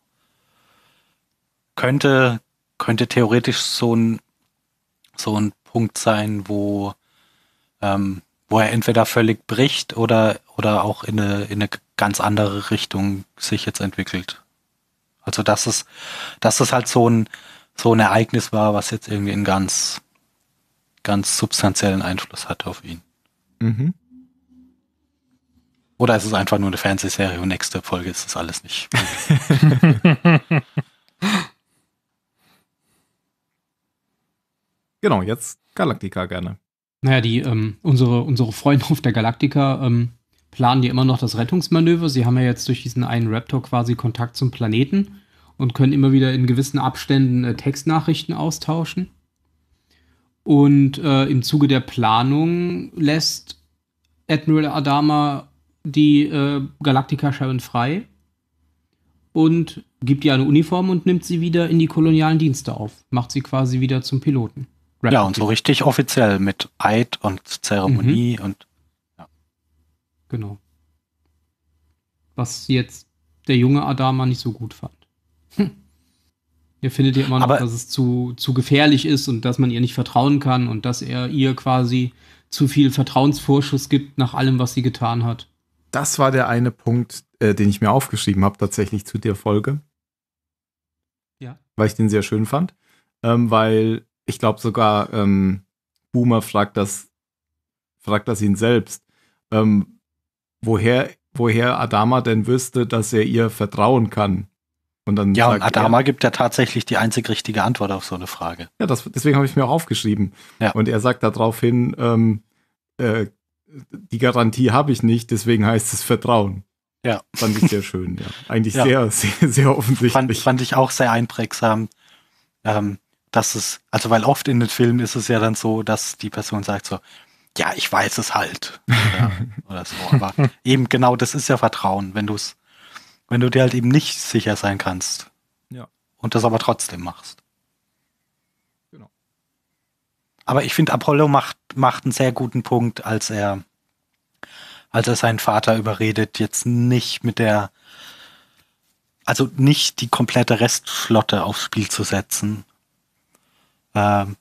könnte, könnte theoretisch so ein, so ein Punkt sein, wo, ähm, wo er entweder völlig bricht oder, oder auch in eine, in eine ganz andere Richtung sich jetzt entwickelt. Also, dass es, dass es halt so ein, so ein Ereignis war, was jetzt irgendwie einen ganz, ganz substanziellen Einfluss hat auf ihn. Mhm. Oder ist es einfach nur eine Fernsehserie und nächste Folge ist das alles nicht. Genau, jetzt Galactica gerne. Naja, die, ähm, unsere, unsere Freunde auf der Galactica ähm, planen ja immer noch das Rettungsmanöver. Sie haben ja jetzt durch diesen einen Raptor quasi Kontakt zum Planeten und können immer wieder in gewissen Abständen äh, Textnachrichten austauschen. Und äh, im Zuge der Planung lässt Admiral Adama die äh, Galactica Sharon frei und gibt ihr eine Uniform und nimmt sie wieder in die kolonialen Dienste auf. Macht sie quasi wieder zum Piloten. Ja, und so richtig offiziell mit Eid und Zeremonie und Genau. Was jetzt der junge Adama nicht so gut fand. Hm. Er findet ja immer noch, Aber- dass es zu, zu gefährlich ist und dass man ihr nicht vertrauen kann und dass er ihr quasi zu viel Vertrauensvorschuss gibt nach allem, was sie getan hat. Das war der eine Punkt, äh, den ich mir aufgeschrieben habe, tatsächlich zu der Folge. Ja. Weil ich den sehr schön fand. Ähm, weil ich glaube sogar, ähm, Boomer fragt das, fragt das ihn selbst, ähm, woher, woher Adama denn wüsste, dass er ihr vertrauen kann. Und dann ja, und sagt Adama er, gibt ja tatsächlich die einzig richtige Antwort auf so eine Frage. ja, das, deswegen habe ich mir auch aufgeschrieben. Ja. Und er sagt daraufhin, ähm, äh, die Garantie habe ich nicht, deswegen heißt es Vertrauen. Ja. Fand ich sehr schön, ja. Eigentlich Ja. sehr, sehr, sehr offensichtlich. Fand, fand ich auch sehr einprägsam, ähm, dass es, also weil oft in den Filmen ist es ja dann so, dass die Person sagt so, ja, ich weiß es halt. Oder, oder so. Aber eben genau, das ist ja Vertrauen, wenn du es, wenn du dir halt eben nicht sicher sein kannst. Ja. Und das aber trotzdem machst. Genau. Aber ich finde, Apollo macht, macht einen sehr guten Punkt, als er, als er seinen Vater überredet, jetzt nicht mit der, also nicht die komplette Restflotte aufs Spiel zu setzen. Ähm,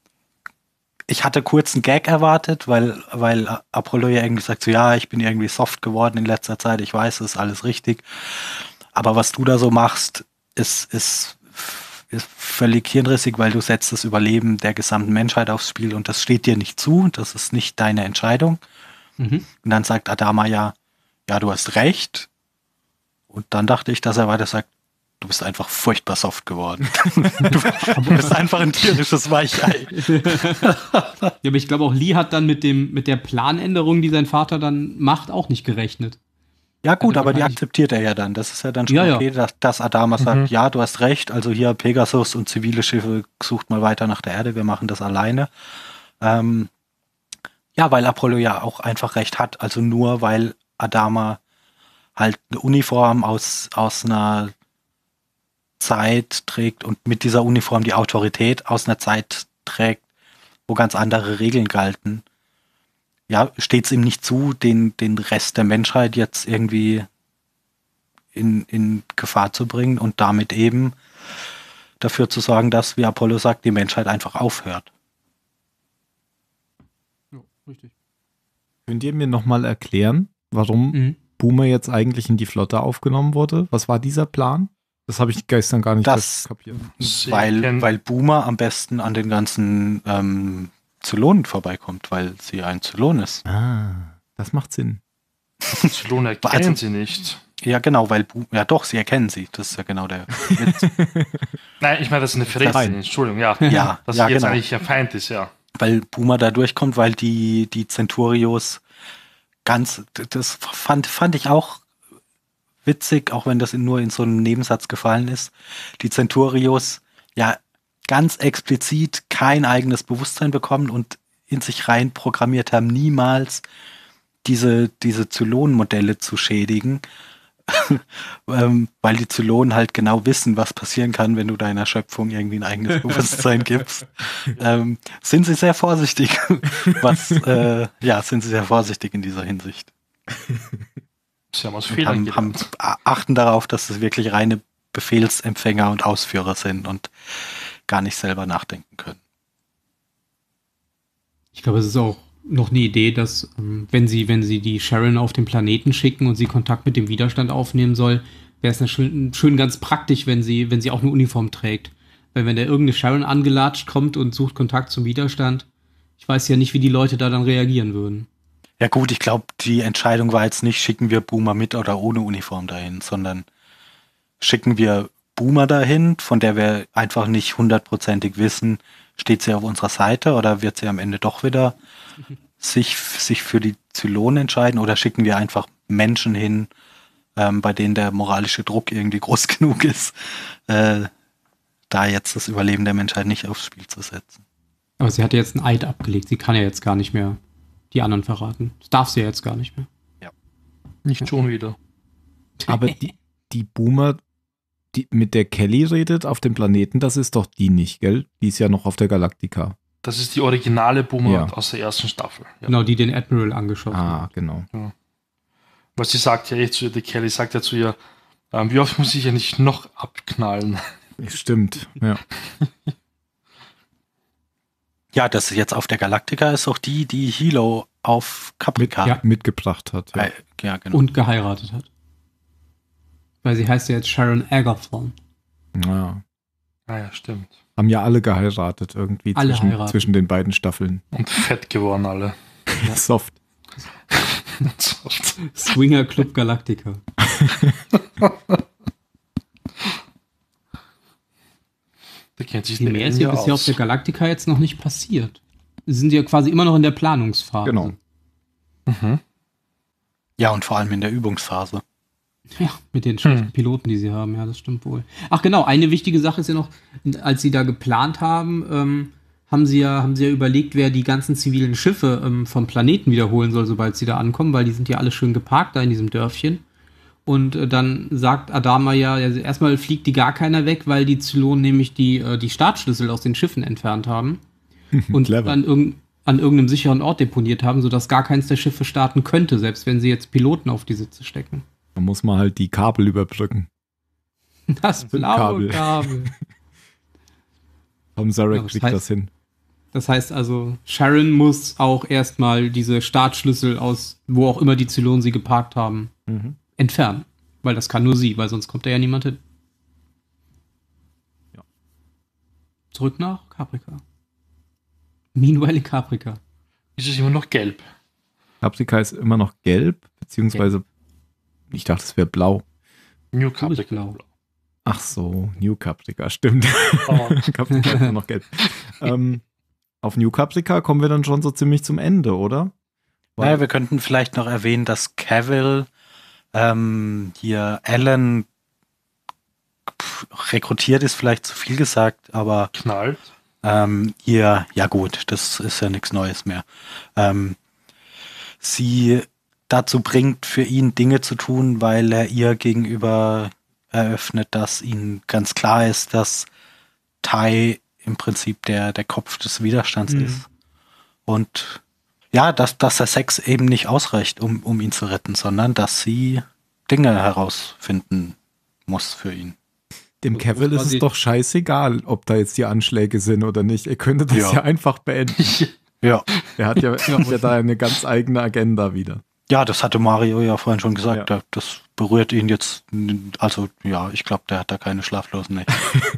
ich hatte kurz einen Gag erwartet, weil, weil Apollo ja irgendwie sagt so, ja, ich bin irgendwie soft geworden in letzter Zeit, ich weiß, es ist alles richtig. Aber was du da so machst, ist, ist, ist völlig hirnrissig, weil du setzt das Überleben der gesamten Menschheit aufs Spiel und das steht dir nicht zu, das ist nicht deine Entscheidung. Mhm. Und dann sagt Adama ja, ja, du hast recht. Und dann dachte ich, dass er weiter sagt, du bist einfach furchtbar soft geworden. du, du bist einfach ein tierisches Weichei. Ja, aber ich glaube auch Lee hat dann mit dem mit der Planänderung, die sein Vater dann macht, auch nicht gerechnet. Ja gut, Also aber die wahrscheinlich- akzeptiert er ja dann. Das ist ja dann schon Ja, ja. okay, dass, dass Adama sagt, Mhm. ja, du hast recht, also hier Pegasus und zivile Schiffe, sucht mal weiter nach der Erde, wir machen das alleine. Ähm, ja, weil Apollo ja auch einfach recht hat, also nur weil Adama halt eine Uniform aus, aus einer Zeit trägt und mit dieser Uniform die Autorität aus einer Zeit trägt, wo ganz andere Regeln galten, ja, steht es ihm nicht zu, den, den Rest der Menschheit jetzt irgendwie in, in Gefahr zu bringen und damit eben dafür zu sorgen, dass, wie Apollo sagt, die Menschheit einfach aufhört. Ja, richtig. Könnt ihr mir nochmal erklären, warum Mhm. Boomer jetzt eigentlich in die Flotte aufgenommen wurde? Was war dieser Plan? Das habe ich gestern gar nicht Das- kapiert. Sie Weil, kennen- weil Boomer am besten an den ganzen ähm, Zylonen vorbeikommt, weil sie ein Zylon ist. Ah, das macht Sinn. Zylonen erkennen Also- sie nicht. Ja, genau, weil Boomer, ja doch, sie erkennen sie. Das ist ja genau der Witz. Nein, ich meine, das ist eine Verräterin. Nein. Entschuldigung, ja. Ja, Dass ja, sie jetzt genau. eigentlich ein Feind ist, ja. Weil Boomer da durchkommt, weil die, die Centurios ganz, das fand, fand ich auch witzig, auch wenn das in, nur in so einem Nebensatz gefallen ist. Die Centurios ja ganz explizit kein eigenes Bewusstsein bekommen und in sich rein programmiert haben, niemals diese, diese Zylonen-Modelle zu schädigen, ähm, weil die Zylonen halt genau wissen, was passieren kann, wenn du deiner Schöpfung irgendwie ein eigenes Bewusstsein gibst. Ähm, sind sie sehr vorsichtig, was, äh, ja, sind sie sehr vorsichtig in dieser Hinsicht. Sie haben aus Und Fehlern haben, haben, gelernt. achten darauf, dass es wirklich reine Befehlsempfänger und Ausführer sind und gar nicht selber nachdenken können. Ich glaube, es ist auch noch eine Idee, dass ähm, wenn sie, wenn sie die Sharon auf den Planeten schicken und sie Kontakt mit dem Widerstand aufnehmen soll, wäre es schön, schön ganz praktisch, wenn sie, wenn sie auch eine Uniform trägt. Weil wenn da irgendeine Sharon angelatscht kommt und sucht Kontakt zum Widerstand, ich weiß ja nicht, wie die Leute da dann reagieren würden. Ja gut, ich glaube, die Entscheidung war jetzt nicht, schicken wir Boomer mit oder ohne Uniform dahin, sondern schicken wir Boomer dahin, von der wir einfach nicht hundertprozentig wissen, steht sie auf unserer Seite oder wird sie am Ende doch wieder sich, sich für die Zylonen entscheiden, oder schicken wir einfach Menschen hin, ähm, bei denen der moralische Druck irgendwie groß genug ist, äh, da jetzt das Überleben der Menschheit nicht aufs Spiel zu setzen. Aber sie hat ja jetzt einen Eid abgelegt. Sie kann ja jetzt gar nicht mehr die anderen verraten. Das darf sie ja jetzt gar nicht mehr. Nicht schon wieder. Aber die, die Boomer, die mit der Kelly redet auf dem Planeten, das ist doch die nicht, gell? Die ist ja noch auf der Galactica. Das ist die originale Boomer Ja. aus der ersten Staffel. Ja. Genau, die den Admiral angeschaut hat. Ah, genau. Weil sie sagt ja echt zu ihr, die Kelly sagt ja zu ihr, ähm, wie oft muss ich ja nicht noch abknallen? Stimmt, ja. Ja, das jetzt auf der Galactica ist auch die, die Hilo auf Caprica. Ja. Mitgebracht hat. Ja. Äh, ja, genau. Und geheiratet hat. Weil sie heißt ja jetzt Sharon Agathon. Ja. Ah ja, stimmt. Haben ja alle geheiratet irgendwie Alle zwischen, heiraten. zwischen den beiden Staffeln. Und fett geworden alle. Soft. Swinger Club Galactica. Da kennt sich Viel der mehr ist Alien ja bisher auf aus. der Galactica jetzt noch nicht passiert. Sie sind ja quasi immer noch in der Planungsphase. Genau. Mhm. Ja, und vor allem in der Übungsphase. Ja, mit den schlechten Hm. Piloten, die sie haben, ja, das stimmt wohl. Ach genau, eine wichtige Sache ist ja noch, als sie da geplant haben, ähm, haben sie ja, haben sie ja überlegt, wer die ganzen zivilen Schiffe ähm, vom Planeten wiederholen soll, sobald sie da ankommen, weil die sind ja alle schön geparkt da in diesem Dörfchen. Und äh, dann sagt Adama ja, also erstmal fliegt die gar keiner weg, weil die Zylonen nämlich die, äh, die Startschlüssel aus den Schiffen entfernt haben und Clever. an, irg an irgendeinem sicheren Ort deponiert haben, sodass gar keins der Schiffe starten könnte, selbst wenn sie jetzt Piloten auf die Sitze stecken. Da muss man halt die Kabel überbrücken. Das blaue Kabel. Kabel. Tom Zarek Ja, das kriegt heißt- das hin. Das heißt also, Sharon muss auch erstmal diese Startschlüssel aus, wo auch immer die Zylonen sie geparkt haben, Mhm. entfernen. Weil das kann nur sie, weil sonst kommt da ja niemand hin. Ja. Zurück nach Caprica. Meanwhile in Caprica. Ist es immer noch gelb? Caprica ist immer noch gelb, beziehungsweise ich dachte, es wäre blau. New Du bist Caprica. blau. Ach so, New Caprica, stimmt. Oh. Caprica ist immer noch gelb. ähm, auf New Caprica kommen wir dann schon so ziemlich zum Ende, oder? Naja, wir könnten vielleicht noch erwähnen, dass Cavill ähm, hier Alan pf, rekrutiert, ist vielleicht zu viel gesagt, aber Knallt. ähm, ihr, ja gut, das ist ja nichts Neues mehr. Ähm, sie dazu bringt, für ihn Dinge zu tun, weil er ihr gegenüber eröffnet, dass ihnen ganz klar ist, dass Tai im Prinzip der, der Kopf des Widerstands Mhm. ist. Und ja, dass, dass der Sex eben nicht ausreicht, um, um ihn zu retten, sondern dass sie Dinge herausfinden muss für ihn. Dem Muss Cavill ist quasi- es doch scheißegal, ob da jetzt die Anschläge sind oder nicht. Er könnte das ja, Ja. einfach beenden. Ja. Er hat ja, hat ja da eine ganz eigene Agenda wieder. Ja, das hatte Mario ja vorhin schon gesagt. Ja. da- Das berührt ihn jetzt, also ja, ich glaube, der hat da keine schlaflosen Nächte.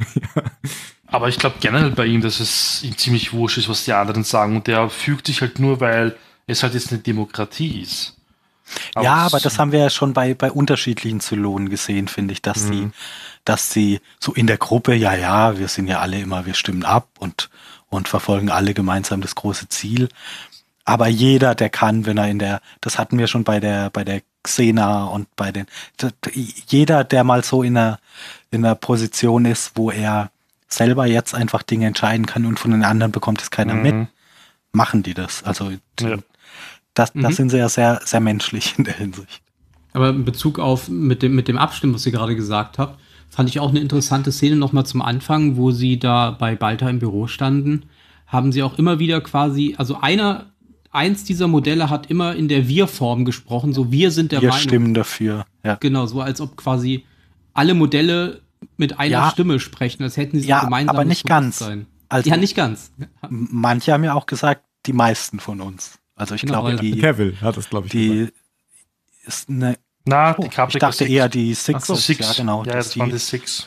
Aber ich glaube generell bei ihm, dass es ihm ziemlich wurscht ist, was die anderen sagen. Und der fügt sich halt nur, weil es halt jetzt eine Demokratie ist. Ja, aber es- das haben wir ja schon bei, bei unterschiedlichen Zylonen gesehen, finde ich, dass sie, dass sie so in der Gruppe, ja, ja, wir sind ja alle immer, wir stimmen ab und, und verfolgen alle gemeinsam das große Ziel. Aber jeder, der kann, wenn er in der, das hatten wir schon bei der, bei der Xena und bei den, d- d- jeder, der mal so in einer, in einer Position ist, wo er selber jetzt einfach Dinge entscheiden kann und von den anderen bekommt es keiner Mhm. mit, machen die das. Also, Ja. das, das Mhm. sind sie ja sehr, sehr menschlich in der Hinsicht. Aber in Bezug auf mit dem, mit dem Abstimmen, was ihr gerade gesagt habt, fand ich auch eine interessante Szene nochmal zum Anfang, wo sie da bei Balta im Büro standen, haben sie auch immer wieder quasi, also einer, eins dieser Modelle hat immer in der Wir-Form gesprochen, so wir sind der Wir Meinung. stimmen dafür. Ja. Genau, so als ob quasi alle Modelle mit einer Ja. Stimme sprechen, als hätten sie Ja, so gemeinsam aber nicht ganz. Also, Ja, nicht ganz. manche haben ja auch gesagt, die meisten von uns. Also ich Genau, glaube, weil- die, Cavill hat das, glaube ich, gesagt. die ist eine, Na, oh, die ich Caprica dachte Six. eher die Six. Ach so, Six. Ja, genau. Ja, dass das die, waren die Six.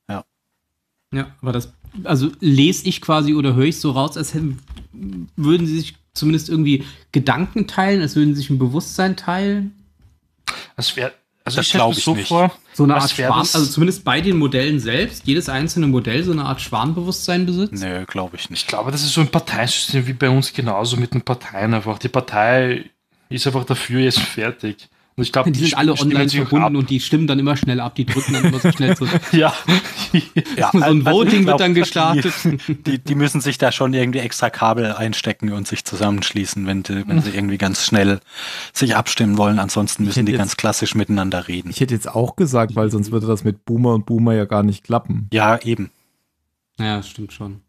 Ja, aber das, also lese ich quasi oder höre ich so raus, als hätten, würden sie sich zumindest irgendwie Gedanken teilen, als würden sie sich ein Bewusstsein teilen. Das wäre, also Das ich stelle glaub mir ich so nicht. vor, So eine Was Art wär Schwarm, das? also zumindest bei den Modellen selbst, jedes einzelne Modell so eine Art Schwarmbewusstsein besitzt. Nö, glaube ich ich nicht. glaube, das ist so ein Parteisystem wie bei uns genauso mit den Parteien einfach. Die Partei ist einfach dafür, jetzt fertig. Und ich glaube, Die sind alle stimmen online sich auch verbunden ab. und die stimmen dann immer schnell ab, die drücken dann immer so schnell zu. Ja. Ja, So ein also ich Voting glaub, wird dann gestartet. Die, die, die müssen sich da schon irgendwie extra Kabel einstecken und sich zusammenschließen, wenn, die, wenn sie irgendwie ganz schnell sich abstimmen wollen. Ansonsten müssen hätte die jetzt- ganz klassisch miteinander reden. Ich hätte jetzt auch gesagt, weil sonst würde das mit Boomer und Boomer ja gar nicht klappen. Ja, eben. Ja, das stimmt schon.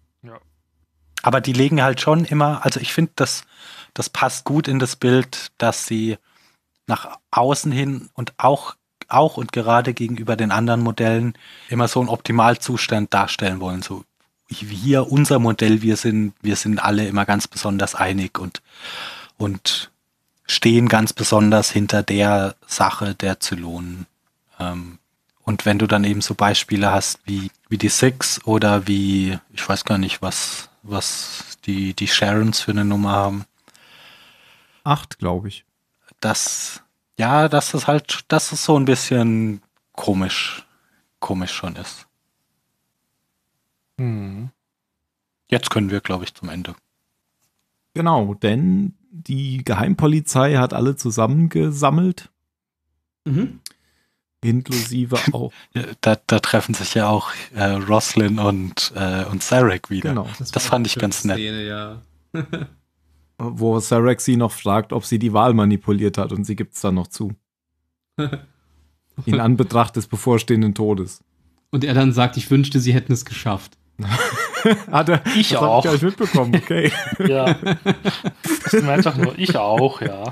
Aber die legen halt schon immer, also ich finde, das, das passt gut in das Bild, dass sie nach außen hin und auch, auch und gerade gegenüber den anderen Modellen immer so einen Optimalzustand darstellen wollen. So hier unser Modell, wir sind, wir sind alle immer ganz besonders einig und, und stehen ganz besonders hinter der Sache der Zylonen. Ähm, und wenn du dann eben so Beispiele hast wie, wie die Six oder wie, ich weiß gar nicht, was, was die, die Sharons für eine Nummer haben, Acht, glaube ich. dass, ja, dass es halt, dass es so ein bisschen komisch, komisch schon ist. Hm. Jetzt können wir, glaube ich, zum Ende. Genau, denn die Geheimpolizei hat alle zusammengesammelt, Mhm. inklusive auch. Ja, Da, da treffen sich ja auch äh, Roslyn und, äh, und Sarek wieder. Genau. Das war fand auch ich eine ganz schöne nett. Szene, ja. Wo Sarek sie noch fragt, ob sie die Wahl manipuliert hat und sie gibt es dann noch zu. In Anbetracht des bevorstehenden Todes. Und er dann sagt, ich wünschte, sie hätten es geschafft. Hat er, Ich das auch. Hab ich gar nicht mitbekommen, okay. Ja. Das ist einfach nur, ich auch, ja.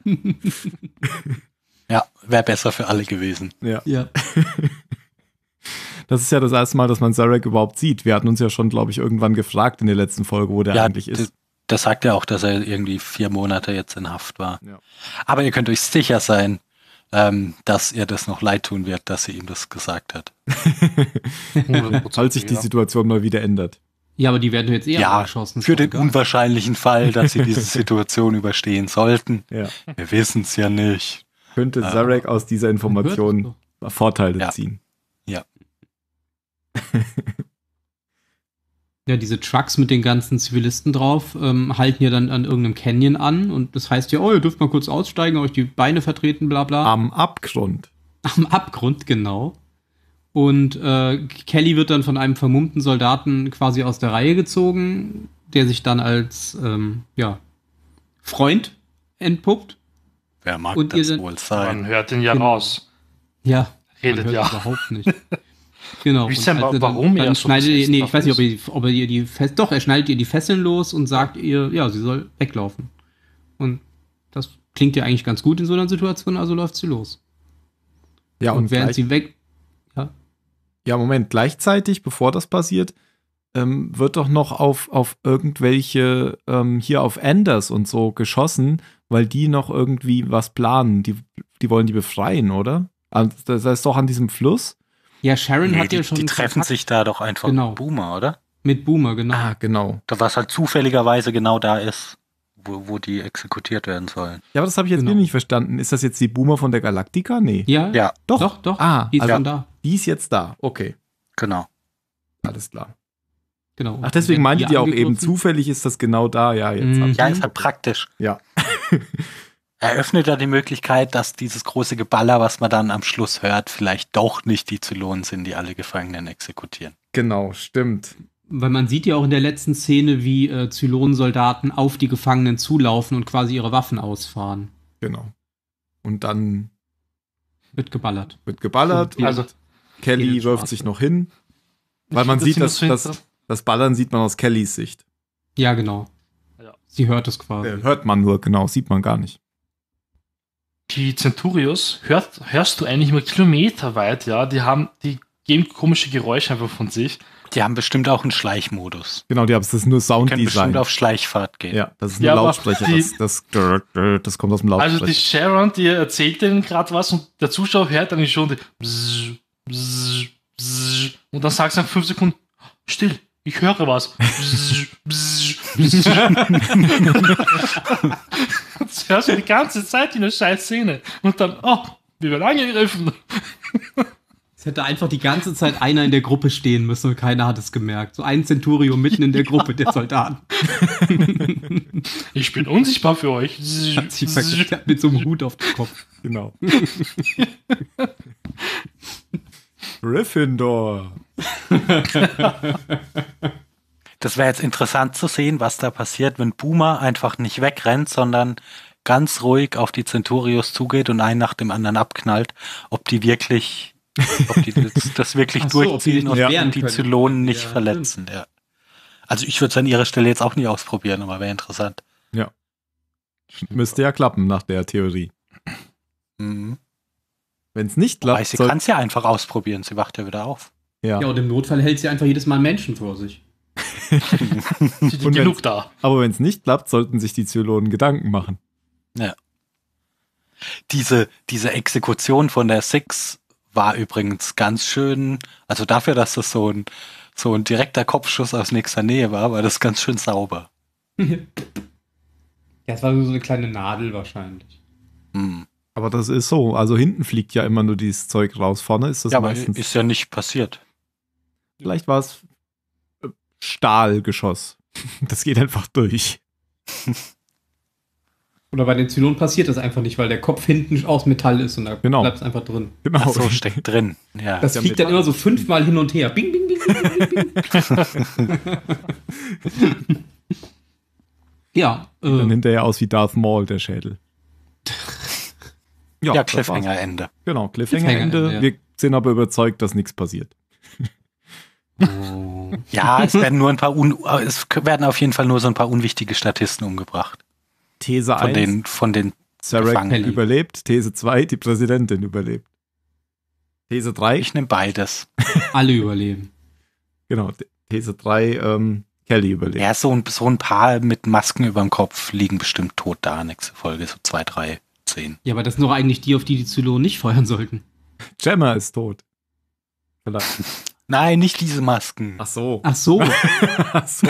Ja, wäre besser für alle gewesen. Ja. Ja. Das ist ja das erste Mal, dass man Sarek überhaupt sieht. Wir hatten uns ja schon, glaube ich, irgendwann gefragt in der letzten Folge, wo der Ja, eigentlich ist. Das sagt ja auch, dass er irgendwie vier Monate jetzt in Haft war. Ja. Aber ihr könnt euch sicher sein, ähm, dass ihr das noch leid tun wird, dass sie ihm das gesagt hat. Falls sich die ja. Situation mal wieder ändert. Ja, aber die werden jetzt eher Ja, erschossen. ist für doch den egal. unwahrscheinlichen Fall, dass sie diese Situation überstehen sollten. Ja. Wir wissen es ja nicht. Könnte Ah. Sarek aus dieser Information Hört Vorteile Ja. ziehen. Ja, diese Trucks mit den ganzen Zivilisten drauf ähm, halten ja dann an irgendeinem Canyon an und das heißt ja, oh, ihr dürft mal kurz aussteigen, euch die Beine vertreten, bla bla. Am Abgrund. Am Abgrund, genau. Und äh, Kelly wird dann von einem vermummten Soldaten quasi aus der Reihe gezogen, der sich dann als ähm, ja, Freund entpuppt. Wer mag Und ihr das dann- wohl Man sein? hört ihn ja Genau. raus. Ja, redet, hört ja. überhaupt nicht. Genau. Wisst und ihr, als er warum dann, er dann so schneidet ihr, besessen nee, ich weiß nicht, ob davon ihr, ob er ihr die Fess, doch, er schneidet ihr die Fesseln los und sagt ihr, ja, sie soll weglaufen. Und das klingt ja eigentlich ganz gut in so einer Situation, also läuft sie los. Ja, und, und während gleich, sie weg, ja, Moment, gleichzeitig, bevor das passiert, ähm, wird doch noch auf, auf irgendwelche, ähm, hier auf Anders und so geschossen, weil die noch irgendwie was planen. Die, die wollen die befreien, oder? Also, das ist doch an diesem Fluss. ja, Sharon Nee, hat die, ja schon die treffen Kontakt sich da doch einfach Genau. mit Boomer, oder? mit Boomer, genau. Ah, genau. Da was halt zufälligerweise genau da ist, wo, wo die exekutiert werden sollen. Ja, aber das habe ich jetzt Genau. wieder nicht verstanden. Ist das jetzt die Boomer von der Galactica? Nee. Ja, Ja, Doch. doch, doch, Ah, die ist also schon da. die ist jetzt da. Okay, genau. alles klar. Genau. Ach, deswegen Wenn meintet die ihr auch eben, angegriffen- zufällig ist das genau da. Ja, jetzt Mhm. hab ich. Ja, ist halt praktisch. Ja. Eröffnet da die Möglichkeit, dass dieses große Geballer, was man dann am Schluss hört, vielleicht doch nicht die Zylonen sind, die alle Gefangenen exekutieren. Genau, stimmt. Weil man sieht ja auch in der letzten Szene, wie äh, Zylonensoldaten auf die Gefangenen zulaufen und quasi ihre Waffen ausfahren. Genau. Und dann Wird geballert. wird geballert Und- und Also, Kelly Jede wirft Straße. sich noch hin. Weil Ich man find sieht, das dass immer das, so das, das Ballern sieht man aus Kellys Sicht. Ja, genau. Ja. Sie hört es quasi. Äh, hört man nur, genau, sieht man gar nicht. die Centurios hörst, hörst du eigentlich immer kilometerweit, ja, die haben, die geben komische Geräusche einfach von sich. Die haben bestimmt auch einen Schleichmodus. Genau, die haben das ist nur Die können bestimmt Sounddesign. auf Schleichfahrt gehen. Ja, das ist nur Ja, aber Lautsprecher. die- Das, das, das kommt aus dem Lautsprecher. Also die Sharon, die erzählt denen gerade was und der Zuschauer hört dann schon die Bzzz, Bzzz, Bzzz, und dann sagst du nach fünf Sekunden, still, ich höre was. Bzzz, Bzzz, Bzzz. Das hörst du die ganze Zeit in der scheiß Szene. Und dann, oh, wir werden angegriffen. Es hätte einfach die ganze Zeit einer in der Gruppe stehen müssen und keiner hat es gemerkt. So ein Centurio mitten in der Gruppe der Soldaten. Ich bin unsichtbar für euch. Hat sich verkehrt mit so einem Hut auf dem Kopf. Genau. Gryffindor. Das wäre jetzt interessant zu sehen, was da passiert, wenn Boomer einfach nicht wegrennt, sondern ganz ruhig auf die Centurios zugeht und einen nach dem anderen abknallt, ob die wirklich, ob die das, das wirklich Ach so, ob die sich durchziehen nicht und wehren die können. Zylonen nicht Ja, verletzen. Ja. Also ich würde es an ihrer Stelle jetzt auch nicht ausprobieren, aber wäre interessant. Müsste ja klappen nach der Theorie. Mhm. Wenn es nicht Wobei, klappt, sie soll, kann es ja einfach ausprobieren, sie wacht ja wieder auf. ja. Ja, und im Notfall hält sie einfach jedes Mal Menschen vor sich. Sie sind Und genug da. Aber wenn es nicht klappt, sollten sich die Zylonen Gedanken machen. Diese, diese Exekution von der Six war übrigens ganz schön, also dafür, dass das so ein, so ein direkter Kopfschuss aus nächster Nähe war, war das ganz schön sauber. Ja, es war so eine kleine Nadel wahrscheinlich. Hm. Aber das ist so. Also hinten fliegt ja immer nur dieses Zeug raus. Vorne ist das Ja, aber meistens. ist ja nicht passiert. Vielleicht war es äh, Stahlgeschoss. Das geht einfach durch. Oder bei den Zylonen passiert das einfach nicht, weil der Kopf hinten aus Metall ist und da Genau. bleibt es einfach drin. Genau. Ach so, steckt drin. Ja. Das Ja, fliegt dann Metall. immer so fünfmal hin und her. Bing, bing, bing, bing, bing, bing. Ja, Sieht dann äh, hinterher aus wie Darth Maul, der Schädel. ja, das war's. Cliffhanger-Ende. Genau, Cliffhanger-Ende. Cliffhanger-Ende, ja. Wir sind aber überzeugt, dass nichts passiert. oh. Ja, es werden nur ein paar un es werden auf jeden Fall nur so ein paar unwichtige Statisten umgebracht. These Von eins, den, von den Sarek Gefangenen. überlebt. These zwei, die Präsidentin überlebt. These drei, Ich nehme beides. Alle überleben. genau, These drei, ähm, Kelly überlebt. Ja, so ein, so ein paar mit Masken über dem Kopf liegen bestimmt tot da. Nächste Folge, so zwei, drei, zehn. Ja, aber das sind doch eigentlich die, auf die die Zylonen nicht feuern sollten. Gemma ist tot. Vielleicht. Nein, nicht diese Masken. Ach so. Ach so. Ach so.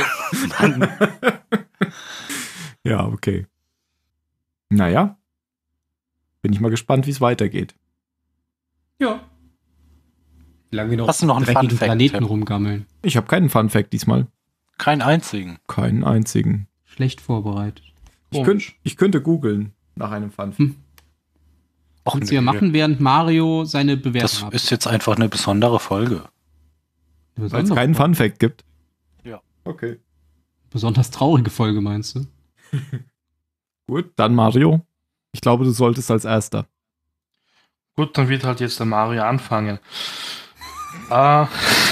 Ja, okay. Naja. Bin ich mal gespannt, wie es weitergeht. Ja. Wie lange wir noch Hast du noch einen dreckigen Fun-Fact, Planeten Tim? rumgammeln. Ich habe keinen Fun-Fact diesmal. Keinen einzigen. Keinen einzigen. Schlecht vorbereitet. Ich, könnt, ich könnte googeln nach einem Fun-Fact. Hm. Och, Kannst du ja nö. machen, während Mario seine Das Bewertung hat. ist jetzt einfach eine besondere Folge. Eine Weil es besonders, keinen Fun-Fact gibt. Ja. Okay. besonders traurige Folge, meinst du? Gut, dann Mario. Ich glaube, du solltest als erster. Gut, dann wird halt jetzt der Mario anfangen. äh,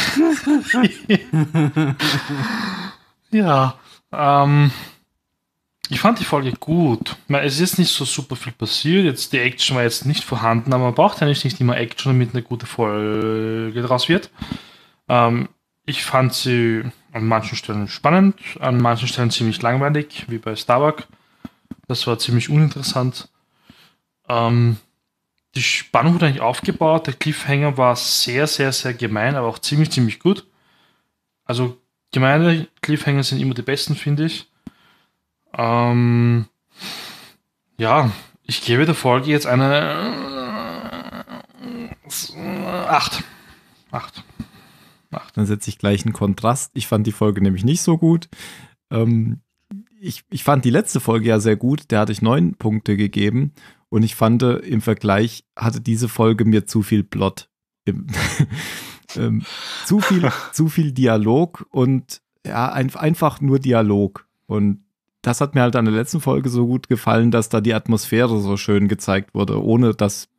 ja, ähm, ich fand die Folge gut. Ich meine, es ist nicht so super viel passiert. Jetzt die Action war jetzt nicht vorhanden, aber man braucht eigentlich nicht immer Action, damit eine gute Folge draus wird. Ähm, ich fand sie an manchen Stellen spannend, an manchen Stellen ziemlich langweilig, wie bei Starbuck. Das war ziemlich uninteressant. Ähm, die Spannung wurde eigentlich aufgebaut. Der Cliffhanger war sehr, sehr, sehr gemein, aber auch ziemlich, ziemlich gut. Also gemeine Cliffhanger sind immer die besten, finde ich. Ähm, ja, ich gebe der Folge jetzt eine acht. acht. Dann setze ich gleich einen Kontrast. Ich fand die Folge nämlich nicht so gut. Ähm, ich, ich fand die letzte Folge ja sehr gut. Der hatte ich neun Punkte gegeben. Und ich fand, im Vergleich hatte diese Folge mir zu viel Plot. ähm, zu viel, zu viel Dialog und ja, ein, einfach nur Dialog. Und das hat mir halt an der letzten Folge so gut gefallen, dass da die Atmosphäre so schön gezeigt wurde, ohne dass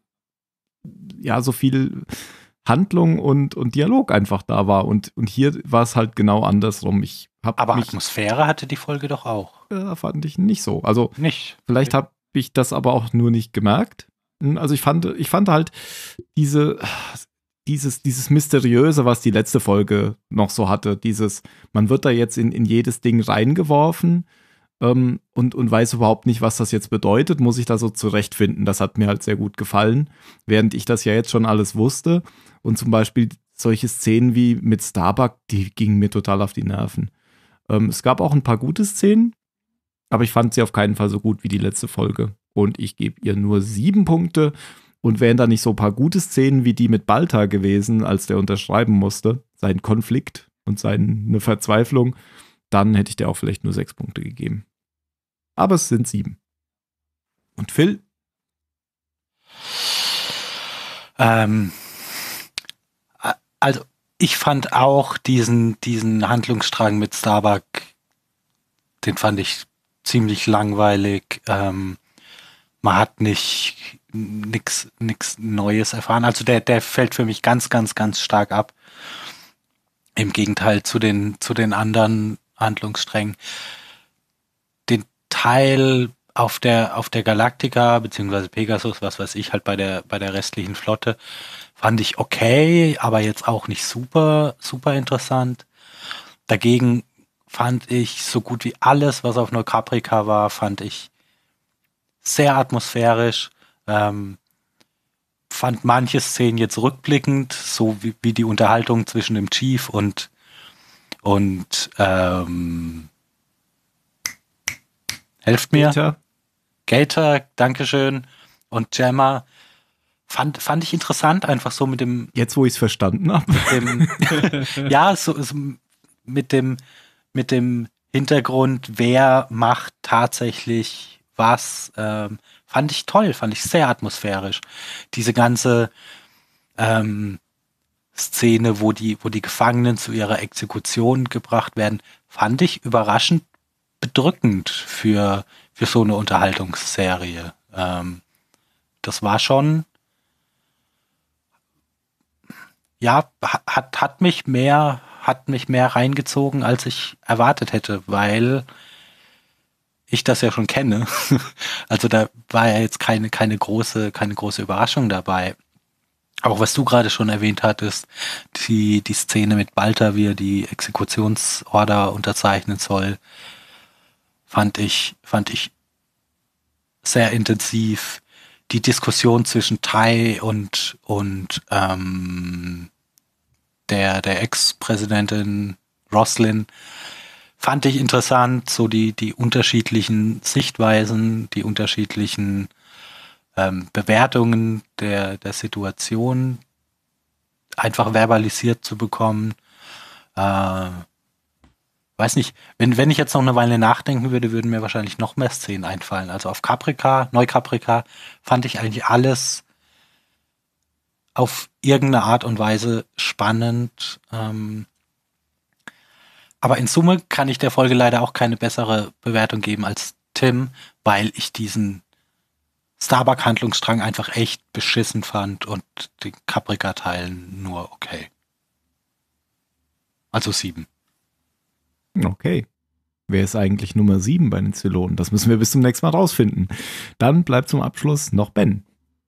ja so viel Handlung und, und Dialog einfach da war. Und, und hier war es halt genau andersrum. Ich hab Aber mich, Atmosphäre hatte die Folge doch auch. äh, fand ich nicht so. Also Nicht. vielleicht habe ich das aber auch nur nicht gemerkt. Also ich fand, ich fand halt diese, dieses, dieses Mysteriöse, was die letzte Folge noch so hatte, dieses, man wird da jetzt in, in jedes Ding reingeworfen ähm, und, und weiß überhaupt nicht, was das jetzt bedeutet, muss ich da so zurechtfinden. Das hat mir halt sehr gut gefallen, während ich das ja jetzt schon alles wusste. Und zum Beispiel solche Szenen wie mit Starbuck, die gingen mir total auf die Nerven. Ähm, es gab auch ein paar gute Szenen, aber ich fand sie auf keinen Fall so gut wie die letzte Folge. Und ich gebe ihr nur sieben Punkte. Und wären da nicht so ein paar gute Szenen wie die mit Balta gewesen, als der unterschreiben musste, seinen Konflikt und seine Verzweiflung, dann hätte ich dir auch vielleicht nur sechs Punkte gegeben. Aber es sind sieben. Und Phil? Ähm, also ich fand auch diesen, diesen Handlungsstrang mit Starbuck, den fand ich ziemlich langweilig. Ähm, man hat nicht nix, nix Neues erfahren. Also der, der fällt für mich ganz, ganz, ganz stark ab. Im Gegenteil zu den, zu den anderen Handlungssträngen. Den Teil auf der, auf der Galactica, beziehungsweise Pegasus, was weiß ich, halt bei der, bei der restlichen Flotte, fand ich okay, aber jetzt auch nicht super, super interessant. Dagegen fand ich so gut wie alles, was auf Neucaprica war, fand ich sehr atmosphärisch. Ähm, fand manche Szenen jetzt rückblickend, so wie, wie die Unterhaltung zwischen dem Chief und und ähm, helft mir. Gator. Gator, Dankeschön. Und Gemma. Fand, fand ich interessant, einfach so mit dem. Jetzt, wo ich es verstanden habe. Dem, ja, so, so mit dem, mit dem Hintergrund, wer macht tatsächlich was, ähm, fand ich toll, fand ich sehr atmosphärisch. Diese ganze ähm, Szene, wo die, wo die Gefangenen zu ihrer Exekution gebracht werden, fand ich überraschend bedrückend für, für so eine Unterhaltungsserie. Ähm, das war schon, ja, hat, hat mich mehr, hat mich mehr reingezogen, als ich erwartet hätte, weil ich das ja schon kenne. Also da war ja jetzt keine, keine große, keine große Überraschung dabei. Auch was du gerade schon erwähnt hattest, die, die Szene mit Balta, wie er die Exekutionsorder unterzeichnen soll, fand ich, fand ich sehr intensiv. Die Diskussion zwischen Tai und, und ähm, der, der Ex-Präsidentin Roslin fand ich interessant, so die, die unterschiedlichen Sichtweisen, die unterschiedlichen ähm, Bewertungen der, der Situation einfach verbalisiert zu bekommen. Äh, weiß nicht, wenn, wenn ich jetzt noch eine Weile nachdenken würde, würden mir wahrscheinlich noch mehr Szenen einfallen. Also auf Caprica, Neucaprica fand ich eigentlich alles auf irgendeine Art und Weise spannend. Ähm, aber in Summe kann ich der Folge leider auch keine bessere Bewertung geben als Tim, weil ich diesen Starbuck-Handlungsstrang einfach echt beschissen fand und den Caprica-Teil nur okay. Also sieben. Okay. Wer ist eigentlich Nummer sieben bei den Zylonen? Das müssen wir bis zum nächsten Mal rausfinden. Dann bleibt zum Abschluss noch Ben.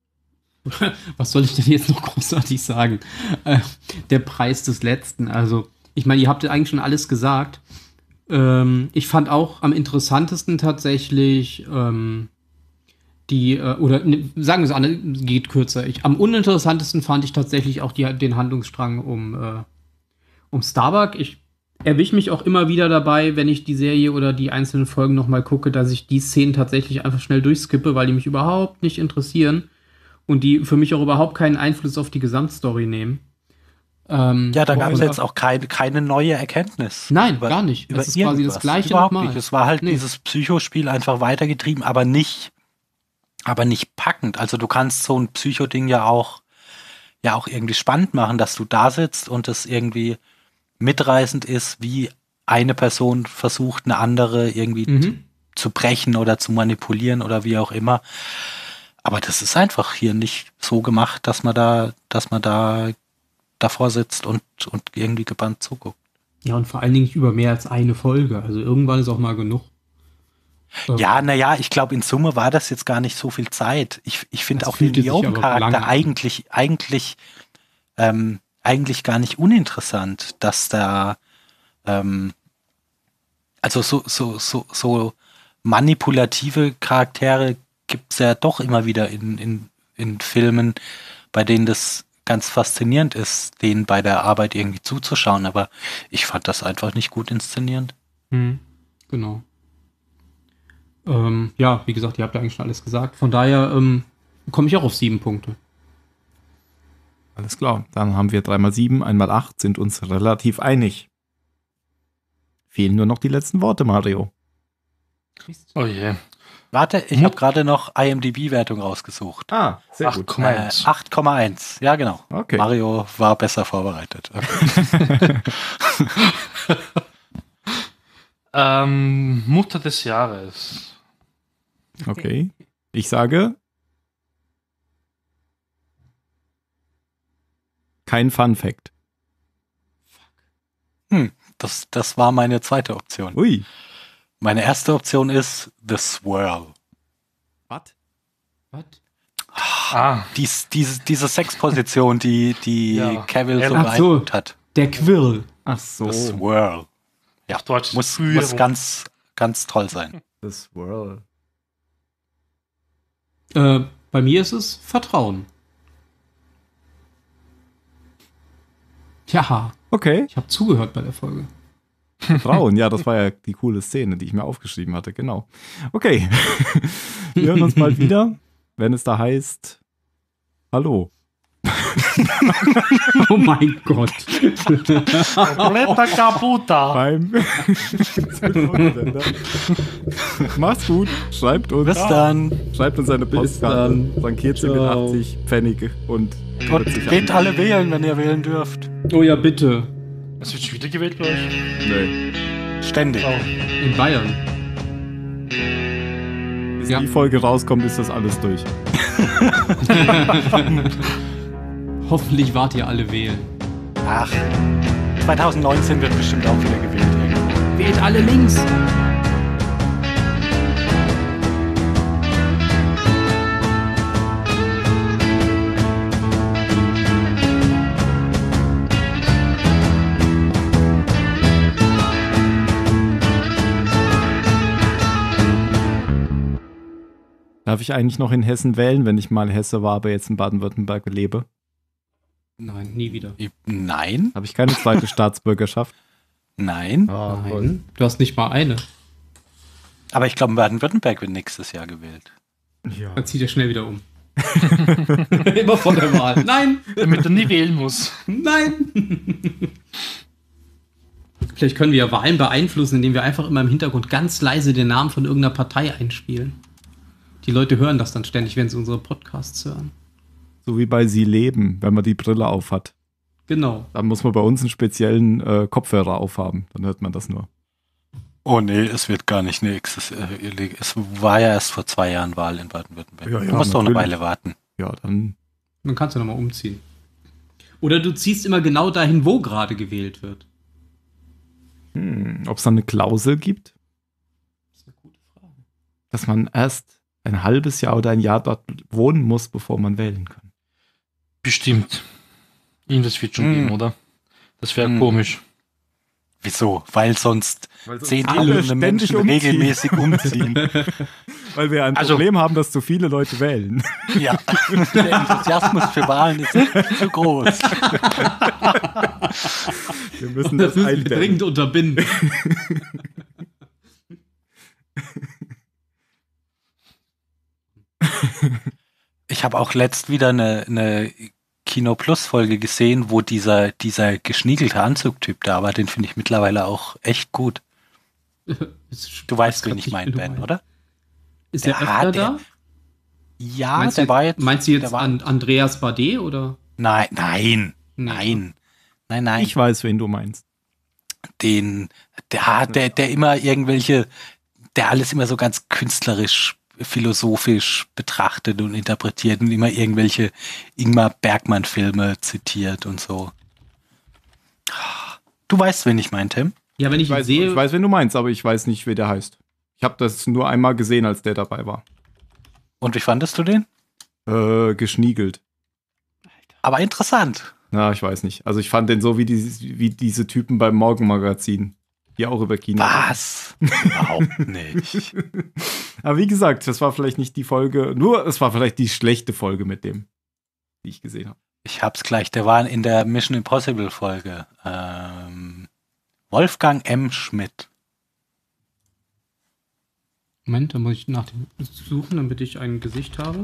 Was soll ich denn jetzt noch großartig sagen? Äh, der Preis des Letzten. Also, ich meine, ihr habt ja eigentlich schon alles gesagt. Ähm, ich fand auch am interessantesten tatsächlich ähm, die, äh, oder ne, sagen wir es an, geht kürzer. Ich, am uninteressantesten fand ich tatsächlich auch die, den Handlungsstrang um, äh, um Starbuck. Ich erwische mich auch immer wieder dabei, wenn ich die Serie oder die einzelnen Folgen nochmal gucke, dass ich die Szenen tatsächlich einfach schnell durchskippe, weil die mich überhaupt nicht interessieren und die für mich auch überhaupt keinen Einfluss auf die Gesamtstory nehmen. Ähm, Ja, da gab es und- jetzt auch keine, keine neue Erkenntnis. Nein, über- gar nicht. Über Es ist quasi das irgendwas. Gleiche Überhaupt nochmal. nicht. Es war halt Nee. dieses Psychospiel einfach weitergetrieben, aber nicht, aber nicht packend. Also du kannst so ein Psychoding ja auch, ja auch irgendwie spannend machen, dass du da sitzt und es irgendwie mitreißend ist, wie eine Person versucht, eine andere irgendwie Mhm. zu brechen oder zu manipulieren oder wie auch immer. Aber das ist einfach hier nicht so gemacht, dass man da, dass man da davor sitzt und, und irgendwie gebannt zuguckt. Ja, und vor allen Dingen nicht über mehr als eine Folge. Also irgendwann ist auch mal genug. Ähm, Ja, naja, ich glaube, in Summe war das jetzt gar nicht so viel Zeit. Ich, ich finde Das auch den fühlte sich aber Neoben-Charakter lange an. eigentlich, eigentlich, ähm, eigentlich gar nicht uninteressant, dass da, ähm, also so, so, so, so manipulative Charaktere gibt's ja doch immer wieder in, in, in Filmen, bei denen das ganz faszinierend ist, denen bei der Arbeit irgendwie zuzuschauen, aber ich fand das einfach nicht gut inszenierend. Hm, genau. Ähm, ja, wie gesagt, ihr habt ja eigentlich schon alles gesagt. Von daher ähm, komme ich auch auf sieben Punkte. Alles klar. Dann haben wir drei mal sieben, einmal acht, sind uns relativ einig. Fehlen nur noch die letzten Worte, Mario. Oh je. Warte, ich Hm? habe gerade noch I M D B-Wertung rausgesucht. Ah, sehr acht Komma eins. Äh, acht Komma eins, ja genau. Okay. Mario war besser vorbereitet. Ähm, Mutter des Jahres. Okay. Ich sage kein Fun Fact. Hm, das, das war meine zweite Option. Ui. Meine erste Option ist The Swirl. Was? Was? Ah, Dies, diese, diese Sexposition, die, die Ja. Cavill so Ach so. beeindruckt hat. Der Quirl. Ach so. The Swirl. Ja, auf Deutsch muss, Führung. muss ganz, ganz toll sein. The Swirl. Äh, bei mir ist es Vertrauen. Ja, Okay. ich habe zugehört bei der Folge. Frauen, ja, das war ja die coole Szene, die ich mir aufgeschrieben hatte, genau. Okay. Wir hören uns bald wieder, wenn es da heißt Hallo. Oh mein Gott. Completa Caputa. Beim Macht's gut. Schreibt uns. Bis dann. Schreibt uns eine Postkarte. dann. Frankiert sie mit Ciao. achtzig Pfennig und Und geht alle wählen, wenn ihr wählen dürft. Oh ja, bitte. Es wird schon wieder gewählt bei euch. Nee. Ständig. Oh. In Bayern. Bis Ja. die Folge rauskommt, ist das alles durch. Hoffentlich wart ihr alle wählen. Ach, zwanzig neunzehn wird bestimmt auch wieder gewählt. irgendwo. Wählt alle links. Darf ich eigentlich noch in Hessen wählen, wenn ich mal Hesse war, aber jetzt in Baden-Württemberg lebe? Nein, nie wieder. Nein, Habe ich keine zweite Staatsbürgerschaft? nein. Nein. Du hast nicht mal eine. Aber ich glaube, in Baden-Württemberg wird nächstes Jahr gewählt. Ja. Dann zieht er schnell wieder um. Immer vor der Wahl. Nein! Damit er nie wählen muss. Nein! Vielleicht können wir ja Wahlen beeinflussen, indem wir einfach immer im Hintergrund ganz leise den Namen von irgendeiner Partei einspielen. Die Leute hören das dann ständig, wenn sie unsere Podcasts hören. So wie bei Sie leben, wenn man die Brille aufhat. Genau. Dann muss man bei uns einen speziellen äh, Kopfhörer aufhaben. Dann hört man das nur. Oh nee, es wird gar nicht nächstes. Äh, es war ja erst vor zwei Jahren Wahl in Baden-Württemberg. Ja, ja, du musst doch eine natürlich. Weile warten. Ja, dann. Dann kannst du nochmal umziehen. Oder du ziehst immer genau dahin, wo gerade gewählt wird. Hm, ob es da eine Klausel gibt, Das ist eine gute Frage. dass man erst ein halbes Jahr oder ein Jahr dort wohnen muss, bevor man wählen kann. Bestimmt. Irgendwas wird schon Hm. geben, oder? Das wäre Hm. komisch. Wieso? Weil sonst zehn alle Millionen ständig Menschen umziehen. regelmäßig umziehen. Weil wir ein Also- Problem haben, dass zu viele Leute wählen. Ja, der Enthusiasmus für Wahlen ist zu groß. Wir müssen Das das müssen wir eindämmen. dringend unterbinden. Ich habe auch letzt wieder eine, eine Kino Plus Folge gesehen, wo dieser, dieser geschniegelte Anzugtyp da war. Den finde ich mittlerweile auch echt gut. Du weißt, wen ich meine, Ben, oder? Ist Der er öfter hat- da? Ja, meinst, der du, war jetzt. meinst du der jetzt war, an Andreas Bade oder? Nein, nein, Nee. nein, nein, nein. Ich weiß, wen du meinst. Den, der, der, der immer irgendwelche, der alles immer so ganz künstlerisch, philosophisch betrachtet und interpretiert und immer irgendwelche Ingmar Bergmann-Filme zitiert und so. Du weißt, wen ich meine, Tim? Ja, wenn ich, Ich ihn weiß, sehe, ich weiß, wen du meinst, aber ich weiß nicht, wie der heißt. Ich habe das nur einmal gesehen, als der dabei war. Und wie fandest du den? Äh, geschniegelt. Aber interessant. Na, ich weiß nicht. Also ich fand den so wie, die, wie diese Typen beim Morgenmagazin, die auch über Kino. Was? Überhaupt nicht. Aber wie gesagt, das war vielleicht nicht die Folge, nur es war vielleicht die schlechte Folge mit dem, die ich gesehen habe. Ich hab's gleich, der war in der Mission Impossible Folge. Ähm, Wolfgang M. Schmidt. Moment, da muss ich nach dem suchen, damit ich ein Gesicht habe.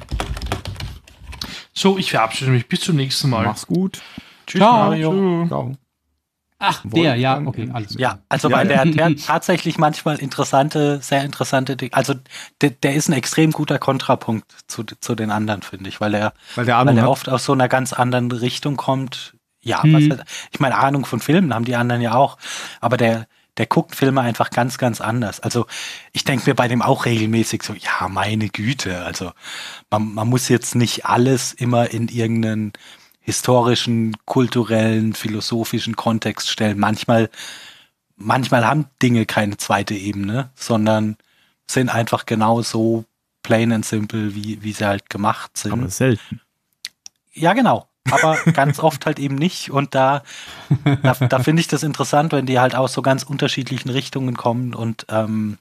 So, ich verabschiede mich. Bis zum nächsten Mal. Mach's gut. Tschüss, Ciao. Mario. Ciao. Ach, Wolfgang der, ja, M. okay, alles Ja, klar. also Ja, weil ja. der, der hat tatsächlich manchmal interessante, sehr interessante Dinge. Also der, der ist ein extrem guter Kontrapunkt zu, zu den anderen, finde ich, weil er, Weil der weil Ahnung er hat. oft aus so einer ganz anderen Richtung kommt. Ja, Hm. was, ich meine, Ahnung von Filmen haben die anderen ja auch, aber der, der guckt Filme einfach ganz, ganz anders. Also ich denke mir bei dem auch regelmäßig so, ja, meine Güte, also man, man muss jetzt nicht alles immer in irgendeinen historischen, kulturellen, philosophischen Kontext stellen. Manchmal, manchmal haben Dinge keine zweite Ebene, sondern sind einfach genau so plain and simple, wie, wie sie halt gemacht sind. Aber selten. Ja, genau. Aber ganz oft halt eben nicht. Und da, da, da finde ich das interessant, wenn die halt aus so ganz unterschiedlichen Richtungen kommen und, ähm,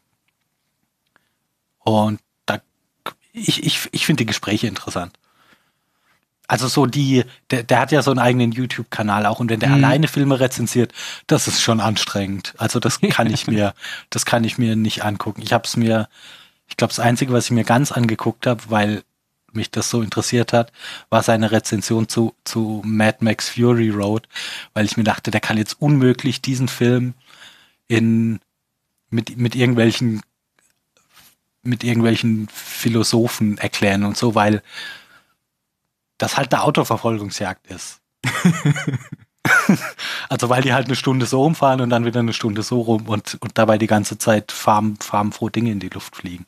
und da, ich, ich, ich finde die Gespräche interessant. Also so die, der, der hat ja so einen eigenen YouTube-Kanal auch und wenn der Mhm. alleine Filme rezensiert, das ist schon anstrengend. Also das kann ich mir, das kann ich mir nicht angucken. Ich habe es mir, ich glaube, das Einzige, was ich mir ganz angeguckt habe, weil mich das so interessiert hat, war seine Rezension zu, zu Mad Max Fury Road, weil ich mir dachte, der kann jetzt unmöglich diesen Film in, mit, mit irgendwelchen, mit irgendwelchen Philosophen erklären und so, weil das halt eine Autoverfolgungsjagd ist. Also weil die halt eine Stunde so rumfahren und dann wieder eine Stunde so rum und, und dabei die ganze Zeit farben, farbenfroh Dinge in die Luft fliegen.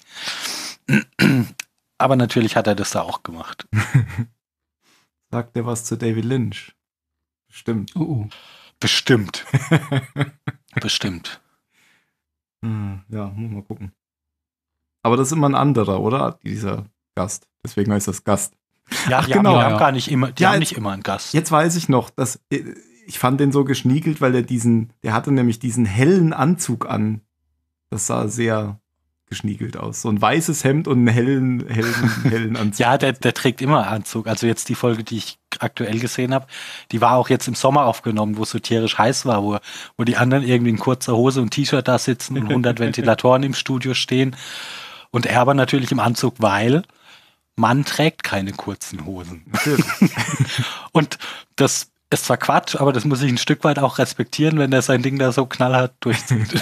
Aber natürlich hat er das da auch gemacht. Sagt der was zu David Lynch? Stimmt. Oh, oh. Bestimmt. Bestimmt. Hm, ja, muss mal gucken. Aber das ist immer ein anderer, oder? Dieser Gast. Deswegen heißt das Gast. Ja, Ach, die genau, haben, die haben ja. gar nicht immer, die Ja, haben jetzt- nicht immer einen Gast. Jetzt weiß ich noch, dass ich fand den so geschniegelt, weil er diesen, der hatte nämlich diesen hellen Anzug an. Das sah sehr geschniegelt aus. So ein weißes Hemd und einen hellen, hellen, hellen Anzug. Ja, der, der trägt immer Anzug. Also jetzt die Folge, die ich aktuell gesehen habe, die war auch jetzt im Sommer aufgenommen, wo es so tierisch heiß war, wo, wo die anderen irgendwie in kurzer Hose und T-Shirt da sitzen und hundert Ventilatoren im Studio stehen. Und er aber natürlich im Anzug, weil man trägt keine kurzen Hosen. Natürlich. Und das ist zwar Quatsch, aber das muss ich ein Stück weit auch respektieren, wenn er sein Ding da so knallhart durchzieht.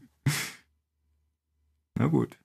Na gut.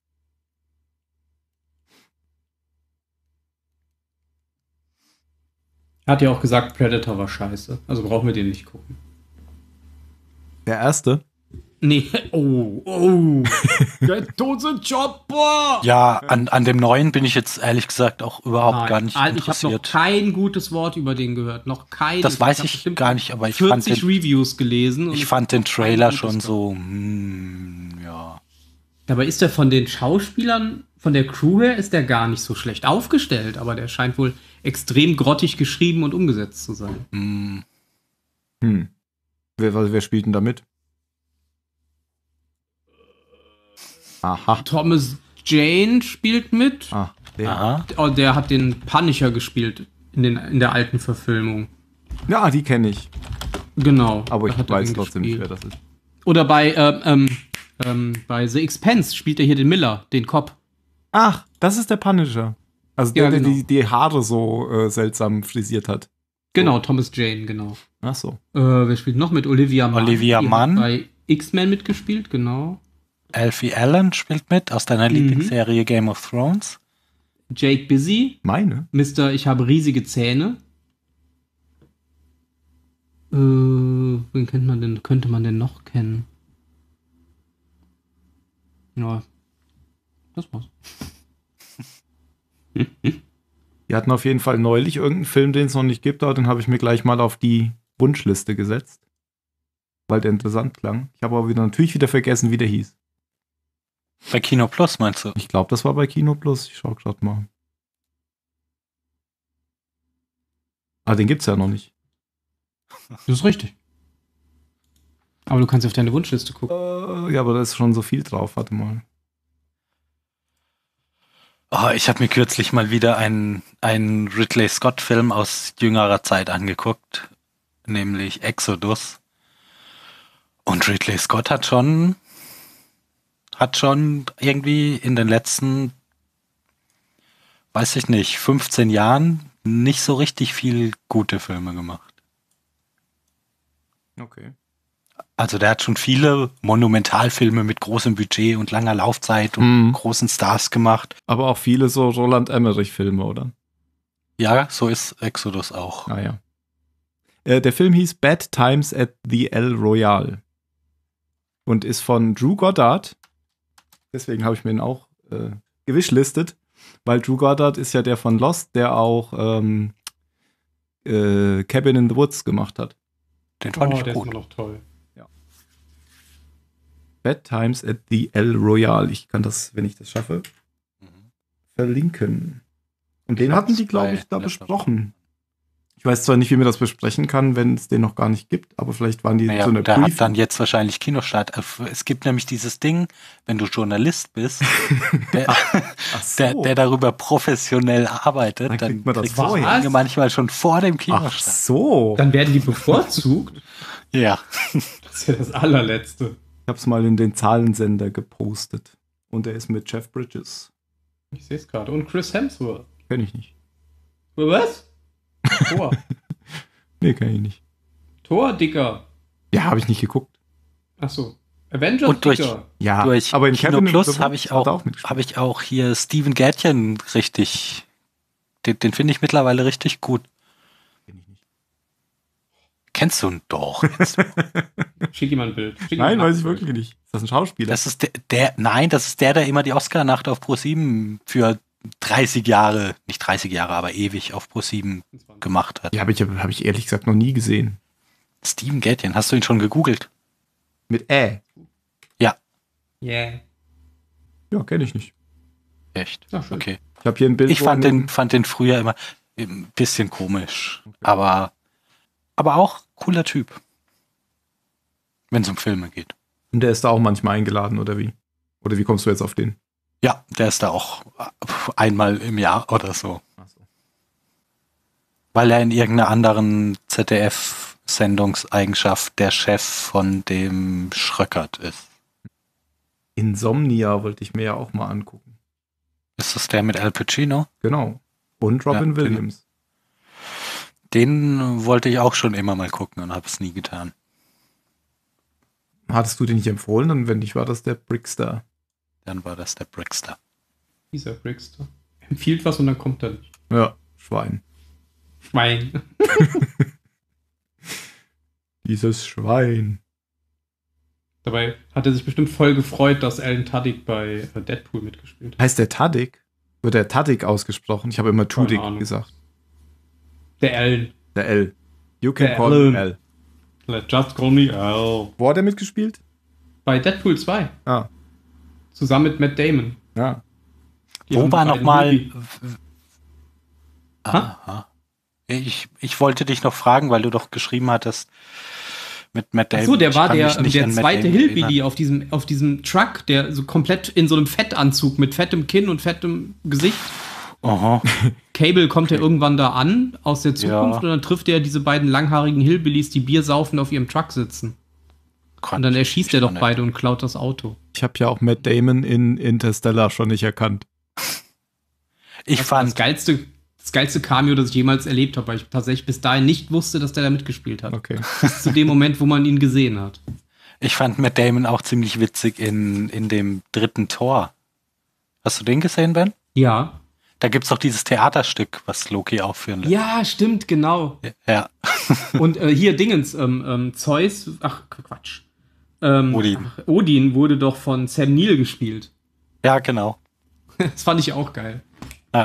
Er hat ja auch gesagt, Predator war scheiße. Also brauchen wir den nicht gucken. Der erste. Nee, oh, oh. Der Tote Chopper! Ja, an, an dem neuen bin ich jetzt ehrlich gesagt auch überhaupt Nein, gar nicht Alter, ich habe noch interessiert. kein gutes Wort über den gehört. Noch kein. Das weiß hab ich bestimmt gar nicht, aber ich fand vierzig den, Reviews gelesen. Und ich fand den hab kein Trailer gutes schon gehört. so, hm, ja. Dabei ist der von den Schauspielern, von der Crew her, ist der gar nicht so schlecht aufgestellt. Aber der scheint wohl extrem grottig geschrieben und umgesetzt zu sein. Hm. Hm. Wer, wer spielt denn da mit? Aha. Thomas Jane spielt mit. Ah, der. Aha. Oh, der hat den Punisher gespielt in, den, in der alten Verfilmung. Ja, die kenne ich. Genau. Aber da ich hat er weiß den trotzdem nicht, gespielt. wer das ist. Oder bei, äh, ähm, ähm, bei The Expanse spielt er hier den Miller, den Cop. Ach, das ist der Punisher. Also der, Ja, der genau. die, die Haare so äh, seltsam frisiert hat. Genau, Thomas Jane, genau. Ach so. Äh, wer spielt noch mit? Olivia Munn. Olivia Die Munn. Hat bei X-Men mitgespielt, genau. Alfie Allen spielt mit aus deiner Mhm. Lieblingsserie Game of Thrones. Jake Busy, Meine? Mister Ich habe riesige Zähne. Äh, wen kennt man denn, könnte man denn noch kennen? Ja, das war's. Die hatten auf jeden Fall neulich irgendeinen Film, den es noch nicht gibt, aber den habe ich mir gleich mal auf die Wunschliste gesetzt. Weil der interessant klang. Ich habe aber wieder, natürlich wieder vergessen, wie der hieß. Bei Kino Plus meinst du? Ich glaube, das war bei Kino Plus. Ich schaue gerade mal. Ah, den gibt's ja noch nicht. Das ist richtig. Aber du kannst auf deine Wunschliste gucken. Äh, ja, aber da ist schon so viel drauf. Warte mal. Oh, ich habe mir kürzlich mal wieder einen, einen Ridley Scott-Film aus jüngerer Zeit angeguckt, nämlich Exodus. Und Ridley Scott hat schon, hat schon irgendwie in den letzten, weiß ich nicht, fünfzehn Jahren nicht so richtig viel gute Filme gemacht. Okay. Also der hat schon viele Monumentalfilme mit großem Budget und langer Laufzeit und Mhm. großen Stars gemacht. Aber auch viele so Roland Emmerich-Filme, oder? Ja, so ist Exodus auch. Ah ja. Äh, der Film hieß Bad Times at the El Royale und ist von Drew Goddard. Deswegen habe ich mir ihn auch äh, gewischlistet, weil Drew Goddard ist ja der von Lost, der auch ähm, äh, Cabin in the Woods gemacht hat. Den fand ich der gut. ist immer noch toll. Bad Times at the El Royale. Ich kann das, wenn ich das schaffe, verlinken. Und den Ich hatten hab's die, glaube bei ich, da Laptop. besprochen. Ich weiß zwar nicht, wie man das besprechen kann, wenn es den noch gar nicht gibt, aber vielleicht waren die Naja, so eine der Preview. hat dann jetzt wahrscheinlich Kinostart. Es gibt nämlich dieses Ding, wenn du Journalist bist, der, Ach so. der, der darüber professionell arbeitet, Dann dann, kriegt man das kriegst du vorher. Dinge manchmal schon vor dem Ach Kinostart. so. Dann werden die bevorzugt. Ja. Das ist ja das allerletzte. Ich habe es mal in den Zahlensender gepostet. Und er ist mit Jeff Bridges. Ich sehe es gerade. Und Chris Hemsworth. Kenn ich nicht. Was? Thor. Nee, kenn ich nicht. Thor, Dicker. Ja, habe ich nicht geguckt. Achso. Avengers, Und durch- Dicker. Ja, Durch aber in Kino Cabin in Plus the habe Woods ich hat er auch, mitgespielt. habe ich auch hier Steven Gätchen richtig, den, den finde ich mittlerweile richtig gut. Kenn ich nicht. Kennst du ihn doch? Jetzt. Schick ihm mal ein Bild. Schick ihm Nein, mal ein weiß ich Bild. wirklich nicht. Ist das ein Schauspieler? Das ist der, der, nein, das ist der, der immer die Oscar-Nacht auf ProSieben für dreißig Jahre, nicht dreißig Jahre, aber ewig auf ProSieben gemacht hat. ja, aber ich habe hab ich ehrlich gesagt noch nie gesehen. Steven Gätchen, hast du ihn schon gegoogelt? Mit Ä. Yeah. Ja, kenne ich nicht. Echt? Ja, schön. Okay. Ich habe hier ein Bild. Ich wo fand er den, mit- fand den früher immer ein bisschen komisch, aber, aber auch cooler Typ. Wenn es um Filme geht. Und der ist da auch manchmal eingeladen, oder wie? Oder wie kommst du jetzt auf den? Ja, der ist da auch einmal im Jahr oder so. Ach so. Weil er in irgendeiner anderen Z D F-Sendungseigenschaft der Chef von dem Schröckert ist. Insomnia wollte ich mir ja auch mal angucken. Ist das der mit Al Pacino? Genau. Und Robin Ja, Williams. Den wollte ich auch schon immer mal gucken und habe es nie getan. Hattest du den nicht empfohlen? Und wenn nicht, war das der Brickstar. Dann war das der Brickster. Dieser Brickster. Empfiehlt was und dann kommt er nicht. Ja, Schwein. Schwein. Dieses Schwein. Dabei hat er sich bestimmt voll gefreut, dass Alan Tudyk bei äh, Deadpool mitgespielt hat. Heißt der Tudyk? Wird der Tudyk ausgesprochen? Ich habe immer Tudyk Ahnung. gesagt. Der Alan. Der L. You can Der call Alan. him L. Let just call me Al. Wo hat er mitgespielt? Bei Deadpool zwei. Ah, Zusammen mit Matt Damon. ja. Die Wo haben war beide nochmal. Movie. Aha. Ich, ich wollte dich noch fragen, weil du doch geschrieben hattest mit Matt Damon. Achso, der Ich war kann der, mich nicht der an Matt zweite Damon Hillbilly erinnern. auf diesem, auf diesem Truck, der so komplett in so einem Fettanzug mit fettem Kinn und fettem Gesicht. Aha. Cable kommt ja irgendwann da an aus der Zukunft Ja. und dann trifft er diese beiden langhaarigen Hillbillys, die Bier saufen auf ihrem Truck sitzen. Und dann erschießt er doch beide und klaut das Auto. Ich habe ja auch Matt Damon in Interstellar schon nicht erkannt. Ich Das war das fand, geilste, das geilste Cameo, das ich jemals erlebt habe, weil ich tatsächlich bis dahin nicht wusste, dass der da mitgespielt hat. Okay. Bis zu dem Moment, wo man ihn gesehen hat. ich fand Matt Damon auch ziemlich witzig in, in dem dritten Tor. Hast du den gesehen, Ben? Ja. Da gibt's doch dieses Theaterstück, was Loki aufführen lässt. Ja, stimmt, genau. Ja. Und äh, hier Dingens, ähm, ähm, Zeus, ach Quatsch. Ähm, Odin. Ach, Odin wurde doch von Sam Neill gespielt. Ja, genau. Das fand ich auch geil. Ja.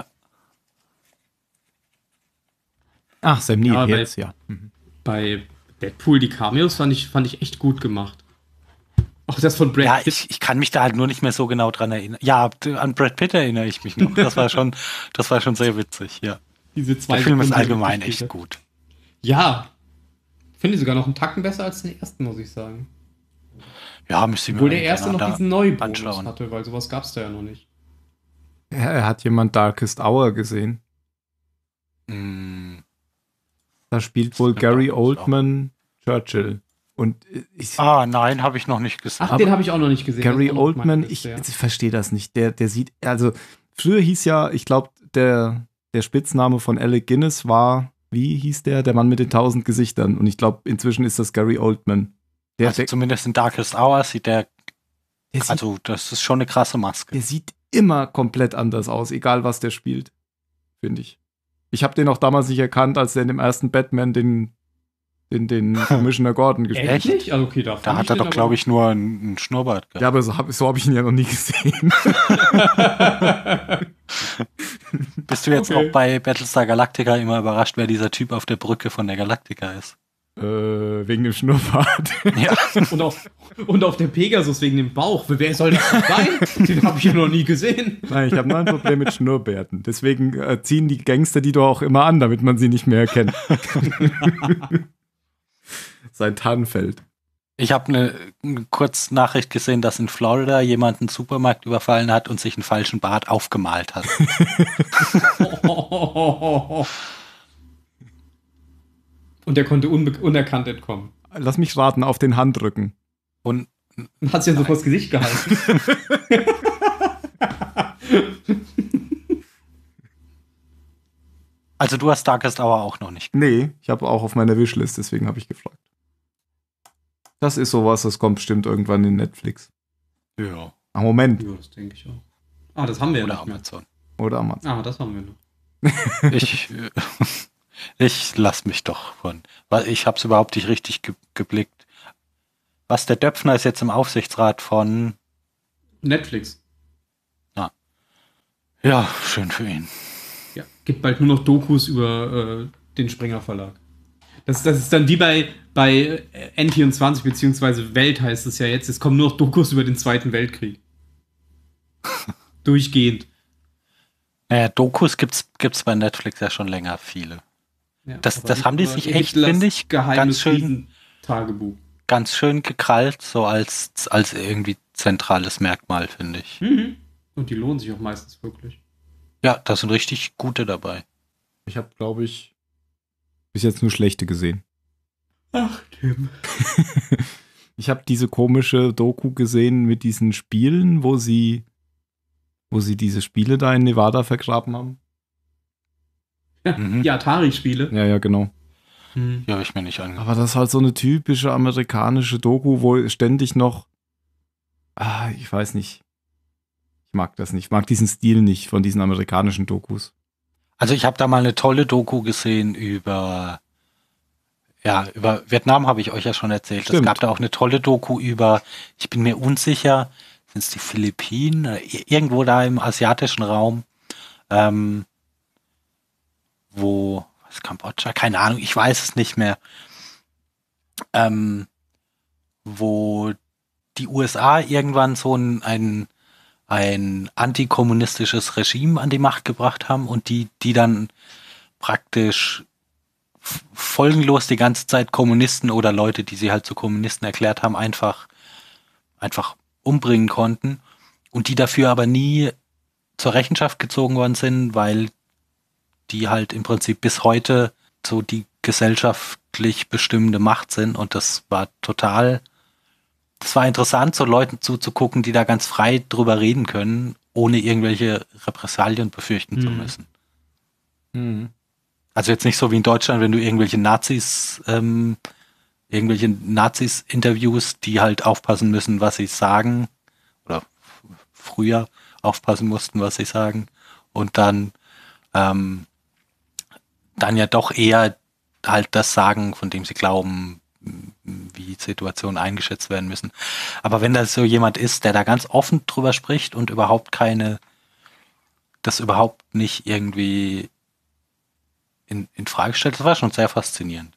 Ach, Sam Neill, Ja, bei- jetzt, ja. Mhm. Bei Deadpool, die Cameos fand ich, fand ich echt gut gemacht. Auch das von Brad Ja, Pitt. ich, ich kann mich da halt nur nicht mehr so genau dran erinnern. Ja, an Brad Pitt erinnere ich mich noch. Das war schon, das war schon sehr witzig, ja. Diese zwei Der Film ist Sekunden, die allgemein gespielt echt hat. gut. Ja. Finde sogar noch einen Tacken besser als den ersten, muss ich sagen. Ja, müsste ich mir Obwohl der erste noch da diesen Neubonus anschauen. hatte, weil sowas gab es da ja noch nicht. Ja, er hat jemand Darkest Hour gesehen. Mm, Da spielt wohl stimmt Gary auch. Oldman Churchill. Und ich, Ah, nein, habe ich noch nicht gesehen. Ach, Aber den habe ich auch noch nicht gesehen. Gary Das ist auch noch auf meiner Oldman, ich, Liste, ja. ich verstehe das nicht. Der, der sieht, also früher hieß ja, ich glaube, der, der Spitzname von Alec Guinness war, wie hieß der? Der Mann mit den tausend Gesichtern. Und ich glaube, inzwischen ist das Gary Oldman. Der, Also der, zumindest in Darkest Hour sieht der, der, sieht, also das ist schon eine krasse Maske. der sieht immer komplett anders aus, egal was der spielt, finde ich. Ich habe den auch damals nicht erkannt, als er in dem ersten Batman den, den, den Commissioner Gordon gespielt hat. Echt nicht? Also okay, da, Da fand hat er den doch, aber- glaube ich, nur einen, einen Schnurrbart gehabt. Ja, aber so habe so hab ich ihn ja noch nie gesehen. Bist du jetzt Okay. auch bei Battlestar Galactica immer überrascht, wer dieser Typ auf der Brücke von der Galactica ist? äh, wegen dem Schnurrbart. Ja. Und auf, und auf der Pegasus wegen dem Bauch. Wer soll das denn sein? Den habe ich ja noch nie gesehen. Nein, ich habe nur ein Problem mit Schnurrbärten. Deswegen äh, ziehen die Gangster die doch auch immer an, damit man sie nicht mehr erkennt. Sein Tarnfeld. Ich habe eine, eine Kurznachricht gesehen, dass in Florida jemand einen Supermarkt überfallen hat und sich einen falschen Bart aufgemalt hat. Und der konnte unbe- unerkannt entkommen. Lass mich raten, auf den Handrücken. Und Und hat sich ja so vors Gesicht gehalten. also du hast Darkest Hour auch noch nicht. Nee, ich habe auch auf meiner Wishlist, deswegen habe ich gefragt. Das ist sowas, das kommt bestimmt irgendwann in Netflix. Ja. Ah, Moment. Ja, das denke ich auch. Ah, das haben wir ja Oder nicht mehr. Amazon. Oder Amazon. Ah, das haben wir noch. Ich, äh, ich lass mich doch von. Weil ich habe es überhaupt nicht richtig ge geblickt. Was, der Döpfner ist jetzt im Aufsichtsrat von. Netflix. Ja, schön für ihn. Ja, gibt bald nur noch Dokus über äh, den Springer Verlag. Das, das ist dann wie bei, bei N vierundzwanzig, beziehungsweise Welt heißt es ja jetzt. Es kommen nur noch Dokus über den Zweiten Weltkrieg. Durchgehend. Naja, Dokus gibt's, gibt's bei Netflix ja schon länger viele. Ja, Das- aber das nicht haben die über sich echt, Hitlers finde ich, geheimes ganz schön- Tagebuch. Ganz schön gekrallt, so als, als irgendwie zentrales Merkmal, finde ich. Mhm. Und die lohnen sich auch meistens wirklich. Ja, da sind richtig gute dabei. Ich habe, glaube ich, bis jetzt nur schlechte gesehen. Ach, Tim. Ich habe diese komische Doku gesehen mit diesen Spielen, wo sie, wo sie diese Spiele da in Nevada vergraben haben. Mhm. Die Atari-Spiele. Ja, ja, genau. Mhm. Die habe ich mir nicht angeguckt. Aber das ist halt so eine typische amerikanische Doku, wo ständig noch, ah, ich weiß nicht. Ich mag das nicht. Ich mag diesen Stil nicht von diesen amerikanischen Dokus. Also ich habe da mal eine tolle Doku gesehen über Ja, über Vietnam habe ich euch ja schon erzählt. Stimmt. Es gab da auch eine tolle Doku über, ich bin mir unsicher, sind es die Philippinen, oder irgendwo da im asiatischen Raum, ähm, wo, was, Kambodscha, keine Ahnung, ich weiß es nicht mehr, ähm, wo die U S A irgendwann so ein, ein, ein antikommunistisches Regime an die Macht gebracht haben und die, die dann praktisch f- folgenlos die ganze Zeit Kommunisten oder Leute, die sie halt zu Kommunisten erklärt haben, einfach, einfach umbringen konnten und die dafür aber nie zur Rechenschaft gezogen worden sind, weil die halt im Prinzip bis heute so die gesellschaftlich bestimmende Macht sind und das war total, das war interessant, so Leuten zuzugucken, die da ganz frei drüber reden können, ohne irgendwelche Repressalien befürchten zu Mhm. müssen. Mhm. Also jetzt nicht so wie in Deutschland, wenn du irgendwelche Nazis, ähm, irgendwelche Nazis interviewst, die halt aufpassen müssen, was sie sagen, oder f- früher aufpassen mussten, was sie sagen, und dann, ähm, dann ja doch eher halt das sagen, von dem sie glauben, m- wie Situationen eingeschätzt werden müssen. Aber wenn da so jemand ist, der da ganz offen drüber spricht und überhaupt keine, das überhaupt nicht irgendwie in, in Frage stellt, das war schon sehr faszinierend.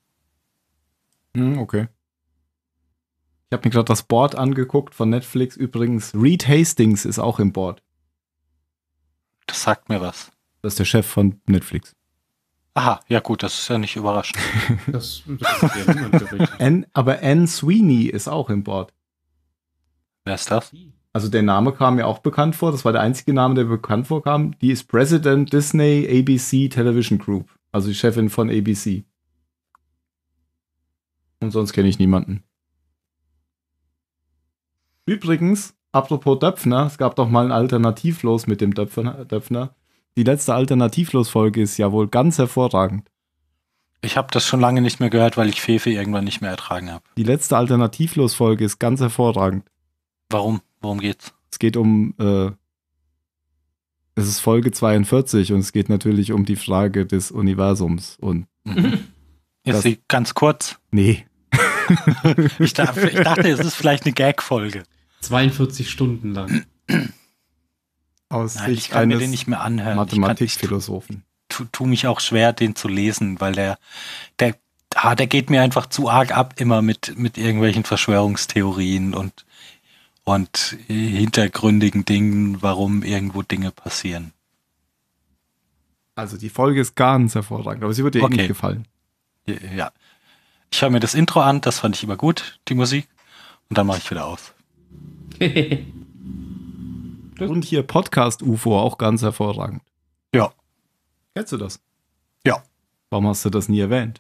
Hm, okay. Ich habe mir gerade das Board angeguckt von Netflix. Übrigens, Reed Hastings ist auch im Board. Das sagt mir was. Das ist der Chef von Netflix. Aha, ja gut, das ist ja nicht überraschend. Das, das ist ja niemand berichtet. Ann, aber Anne Sweeney ist auch im Board. Wer ist das? Also der Name kam mir auch bekannt vor. Das war der einzige Name, der mir bekannt vorkam. Die ist President Disney A B C Television Group. Also die Chefin von A B C. Und sonst kenne ich niemanden. Übrigens, apropos Döpfner, es gab doch mal ein Alternativlos mit dem Döpfner. Döpfner. Die letzte Alternativlos-Folge ist ja wohl ganz hervorragend. Ich habe das schon lange nicht mehr gehört, weil ich Fefe irgendwann nicht mehr ertragen habe. Die letzte Alternativlos-Folge ist ganz hervorragend. Warum? Worum geht's? Es geht um, äh, es ist Folge zweiundvierzig und es geht natürlich um die Frage des Universums. Und Mhm. Ist Das- sie ganz kurz? nee, Ich, da, ich dachte, es ist vielleicht eine Gag-Folge. zweiundvierzig Stunden lang. aus Nein, ich Sicht kann mir eines den nicht mehr anhören. Mathematikphilosophen. Ich tu, tu mich auch schwer, den zu lesen, weil der, der, ah, der geht mir einfach zu arg ab, immer mit, mit irgendwelchen Verschwörungstheorien und, und hintergründigen Dingen, warum irgendwo Dinge passieren. Also die Folge ist ganz hervorragend, aber sie wird dir eh Okay. nicht gefallen. Ja. Ich höre mir das Intro an, das fand ich immer gut, die Musik, und dann mache ich wieder aus. Und hier Podcast U F O, auch ganz hervorragend. Ja. Kennst du das? Ja. Warum hast du das nie erwähnt?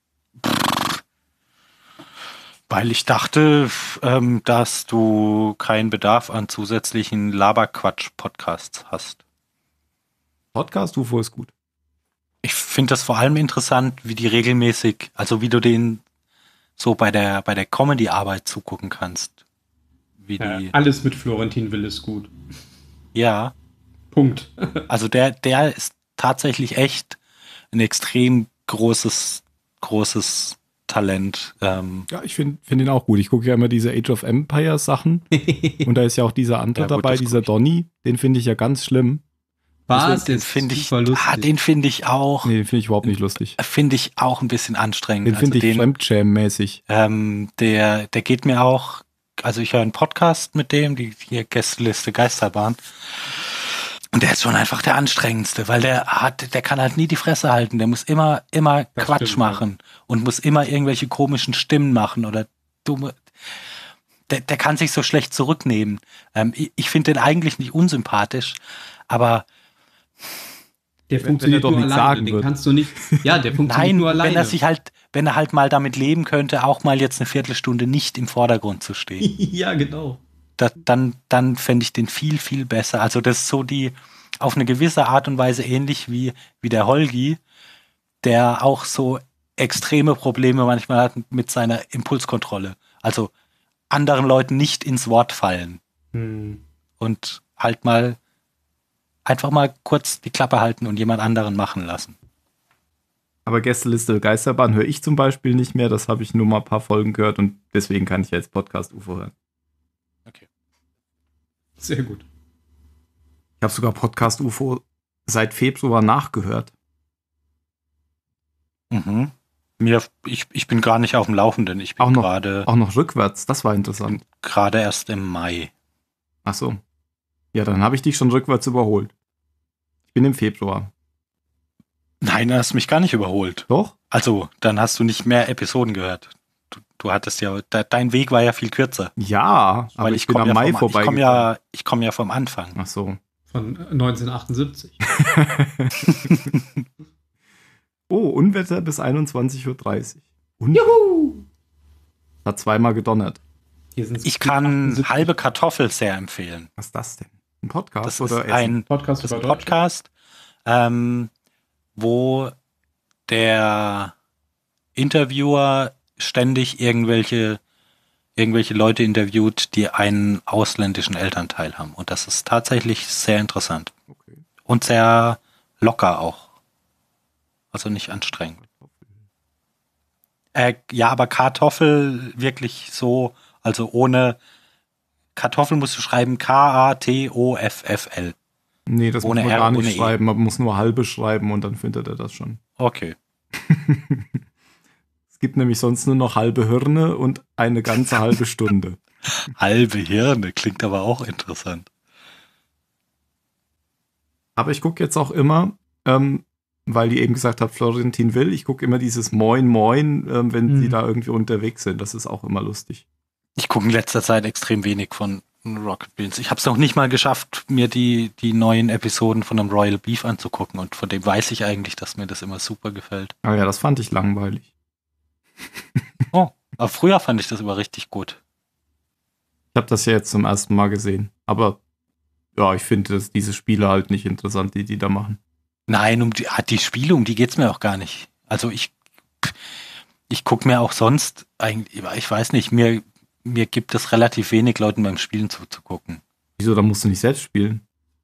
Weil ich dachte, ähm, dass du keinen Bedarf an zusätzlichen Laberquatsch-Podcasts hast. Podcast U F O ist gut. Ich finde das vor allem interessant, wie die regelmäßig, also wie du denen so bei der, bei der Comedy-Arbeit zugucken kannst. Wie Ja, die, alles mit Florentin Will ist gut. ja, Punkt. also der, der ist tatsächlich echt ein extrem großes, großes Talent. Ähm, Ja, ich finde find ihn auch gut. Ich gucke ja immer diese Age of Empires Sachen und da ist ja auch dieser andere Ja, gut, dabei, das dieser guck ich. Donny. Den finde ich ja ganz schlimm. Was? den Jetzt finde ich, super lustig. ah, den finde ich auch, Nee, den finde ich überhaupt nicht lustig. finde ich auch ein bisschen anstrengend. Den finde also ich den, Fremdschämen-mäßig. Ähm, der, der geht mir auch, also ich höre einen Podcast mit dem, die hier Gästeliste Geisterbahn. Und der ist schon einfach der anstrengendste, weil der hat, der kann halt nie die Fresse halten. Der muss immer, immer Das Quatsch stimmt, machen und muss immer irgendwelche komischen Stimmen machen oder dumme. Der, der kann sich so schlecht zurücknehmen. Ähm, ich ich finde den eigentlich nicht unsympathisch, aber Der Wenn- funktioniert wenn er doch nur nichts alleine. sagen Den würde. kannst du nicht. Ja, der funktioniert nein, nur alleine. wenn er sich halt, wenn er halt mal damit leben könnte, auch mal jetzt eine Viertelstunde nicht im Vordergrund zu stehen. ja, genau. Da, dann, dann fände ich den viel, viel besser. Also das ist so die, auf eine gewisse Art und Weise ähnlich wie, wie der Holgi, der auch so extreme Probleme manchmal hat mit seiner Impulskontrolle. Also anderen Leuten nicht ins Wort fallen Hm. und halt mal einfach mal kurz die Klappe halten und jemand anderen machen lassen. Aber Gästeliste Geisterbahn höre ich zum Beispiel nicht mehr. Das habe ich nur mal ein paar Folgen gehört und deswegen kann ich jetzt Podcast U F O hören. Okay. Sehr gut. Ich habe sogar Podcast U F O seit Februar nachgehört. Mhm. Mir, ich, ich bin gar nicht auf dem Laufenden. Ich Auch bin noch, gerade auch noch rückwärts, das war interessant. gerade erst im Mai. Ach so. Ja, dann habe ich dich schon rückwärts überholt. Ich bin im Februar. Nein, du hast mich gar nicht überholt. Doch? Also, dann hast du nicht mehr Episoden gehört. Du, du hattest ja, de, dein Weg war ja viel kürzer. Ja, aber Weil ich, ich bin komme am ja, Mai vom- ich komm vorbeigekommen. ja, ich komme ja vom Anfang. Ach so. Von neunzehnhundertachtundsiebzig. Oh, Unwetter bis einundzwanzig Uhr dreißig. Juhu! Hat zweimal gedonnert. Hier sind's Ich kann achtundsiebzig. halbe Kartoffel sehr empfehlen. Was ist das denn? Ein Podcast Das ist oder Essen? ein Podcast das ist über ein Deutschland. Podcast, ähm, wo der Interviewer ständig irgendwelche, irgendwelche Leute interviewt, die einen ausländischen Elternteil haben. Und das ist tatsächlich sehr interessant. Okay. Und sehr locker auch. Also nicht anstrengend. Äh, ja, aber Kartoffel wirklich so, also ohne Kartoffel musst du schreiben K A T O F F L. Nee, das Ohne muss man R, gar nicht ohne E. schreiben. Man muss nur halbe schreiben und dann findet er das schon. Okay. Es gibt nämlich sonst nur noch halbe Hirne und eine ganze halbe Stunde. Halbe Hirne klingt aber auch interessant. Aber ich gucke jetzt auch immer, ähm, weil die eben gesagt hat, Florentin Will, ich gucke immer dieses Moin Moin, ähm, wenn Mhm. sie da irgendwie unterwegs sind. Das ist auch immer lustig. Ich gucke in letzter Zeit extrem wenig von Rocket Beans. Ich habe es noch nicht mal geschafft, mir die, die neuen Episoden von dem Royal Beef anzugucken. Und von dem weiß ich eigentlich, dass mir das immer super gefällt. Ah ja, das fand ich langweilig. Oh, aber früher fand ich das immer richtig gut. Ich habe das ja jetzt zum ersten Mal gesehen. Aber ja, ich finde das- diese Spiele halt nicht interessant, die die da machen. Nein, um die, ah, die Spiele, um die geht's mir auch gar nicht. Also ich, ich gucke mir auch sonst eigentlich, ich weiß nicht, mir, mir gibt es relativ wenig Leuten beim Spielen zuzugucken. Wieso, da musst du nicht selbst spielen?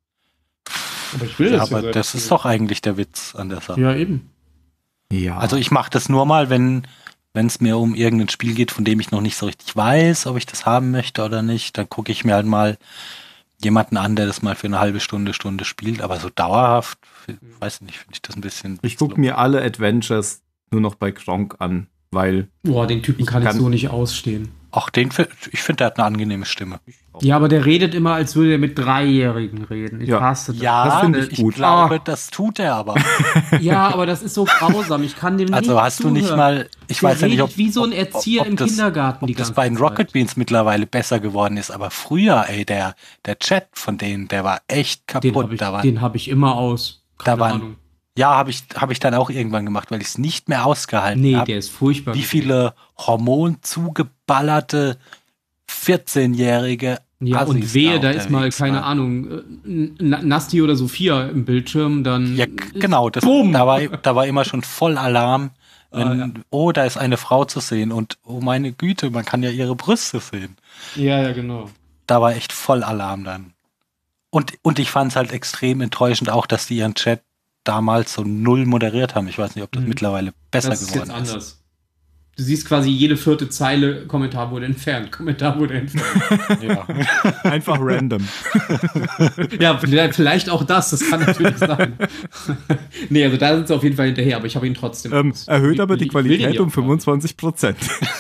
Aber ich will Ja, das ja aber selbst das spielen. ist doch eigentlich der Witz an der Sache. Ja, eben. Ja. Also ich mache das nur mal, wenn wenn es mir um irgendein Spiel geht, von dem ich noch nicht so richtig weiß, ob ich das haben möchte oder nicht, dann gucke ich mir halt mal jemanden an, der das mal für eine halbe Stunde, Stunde spielt. Aber so dauerhaft, weiß nicht, finde ich das ein bisschen... ich gucke mir alle Adventures nur noch bei Kronk an, weil Boah, den Typen Ich kann, kann- ich so nicht ausstehen. Ach, den, fi- ich finde, der hat eine angenehme Stimme. Ja, aber der redet immer, als würde er mit Dreijährigen reden. Ich Ja. hasse das. Ja, das finde ich ich gut. glaube, Ah. das tut er aber. Ja, aber das ist so grausam. Ich kann dem Also nicht hast du nicht zuhören. mal, ich Der weiß ja nicht, ob, redet wie so ein ob- Erzieher ob im das, Kindergarten die ob das ganze bei den Zeit. Rocket Beans mittlerweile besser geworden ist, aber früher, ey, der, der Chat von denen, der war echt Den kaputt. habe ich, da waren, den hab ich immer aus. Keine Da waren- Ahnung. ja, habe ich, hab ich dann auch irgendwann gemacht, weil ich es nicht mehr ausgehalten Nee, habe. der ist furchtbar. Wie viele hormonzugeballerte vierzehnjährige Ja, Assis und wehe, da ist unterwegs mal, keine waren. Ahnung, äh, Na- Nasti oder Sophia im Bildschirm, dann. Ja, g- genau, das, Bumm. da, war, da war immer schon voll Alarm. Wenn, Ah, ja. Oh, da ist eine Frau zu sehen und oh meine Güte, man kann ja ihre Brüste sehen. Ja, ja, genau. Da war echt voll Alarm dann. Und, und ich fand es halt extrem enttäuschend auch, dass die ihren Chat damals so null moderiert haben. Ich weiß nicht, ob das Mhm. mittlerweile besser Das ist geworden jetzt ist. anders. Du siehst quasi jede vierte Zeile, Kommentar wurde entfernt, Kommentar wurde entfernt. Ja. einfach random. Ja, vielleicht auch das, das kann natürlich sein. Nee, also da sind sie auf jeden Fall hinterher, aber ich habe ihn trotzdem. Ähm, erhöht aber die Ich will den Qualität ja um auch. fünfundzwanzig Prozent.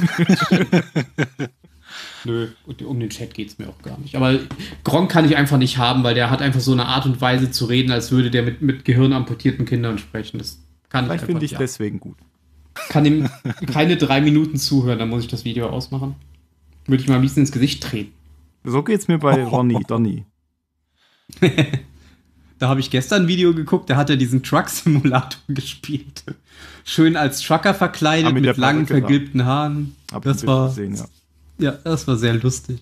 Nö, und um den Chat geht's mir auch gar nicht. Aber Gronk kann ich einfach nicht haben, weil der hat einfach so eine Art und Weise zu reden, als würde der mit, mit gehirnamputierten Kindern sprechen. Das kann ich Vielleicht einfach finde ich nicht. deswegen gut. Kann ihm keine drei Minuten zuhören, dann muss ich das Video ausmachen. Würde ich mal am liebsten ins Gesicht treten. So geht's mir bei Ronny, Donny. Da habe ich gestern ein Video geguckt, da hat er diesen Truck-Simulator gespielt. Schön als Trucker verkleidet, Ah, mit mit, der langen, Perücke da. vergilbten Haaren. Hab Das ich ein Bild war- gesehen, ja. Ja, das war sehr lustig.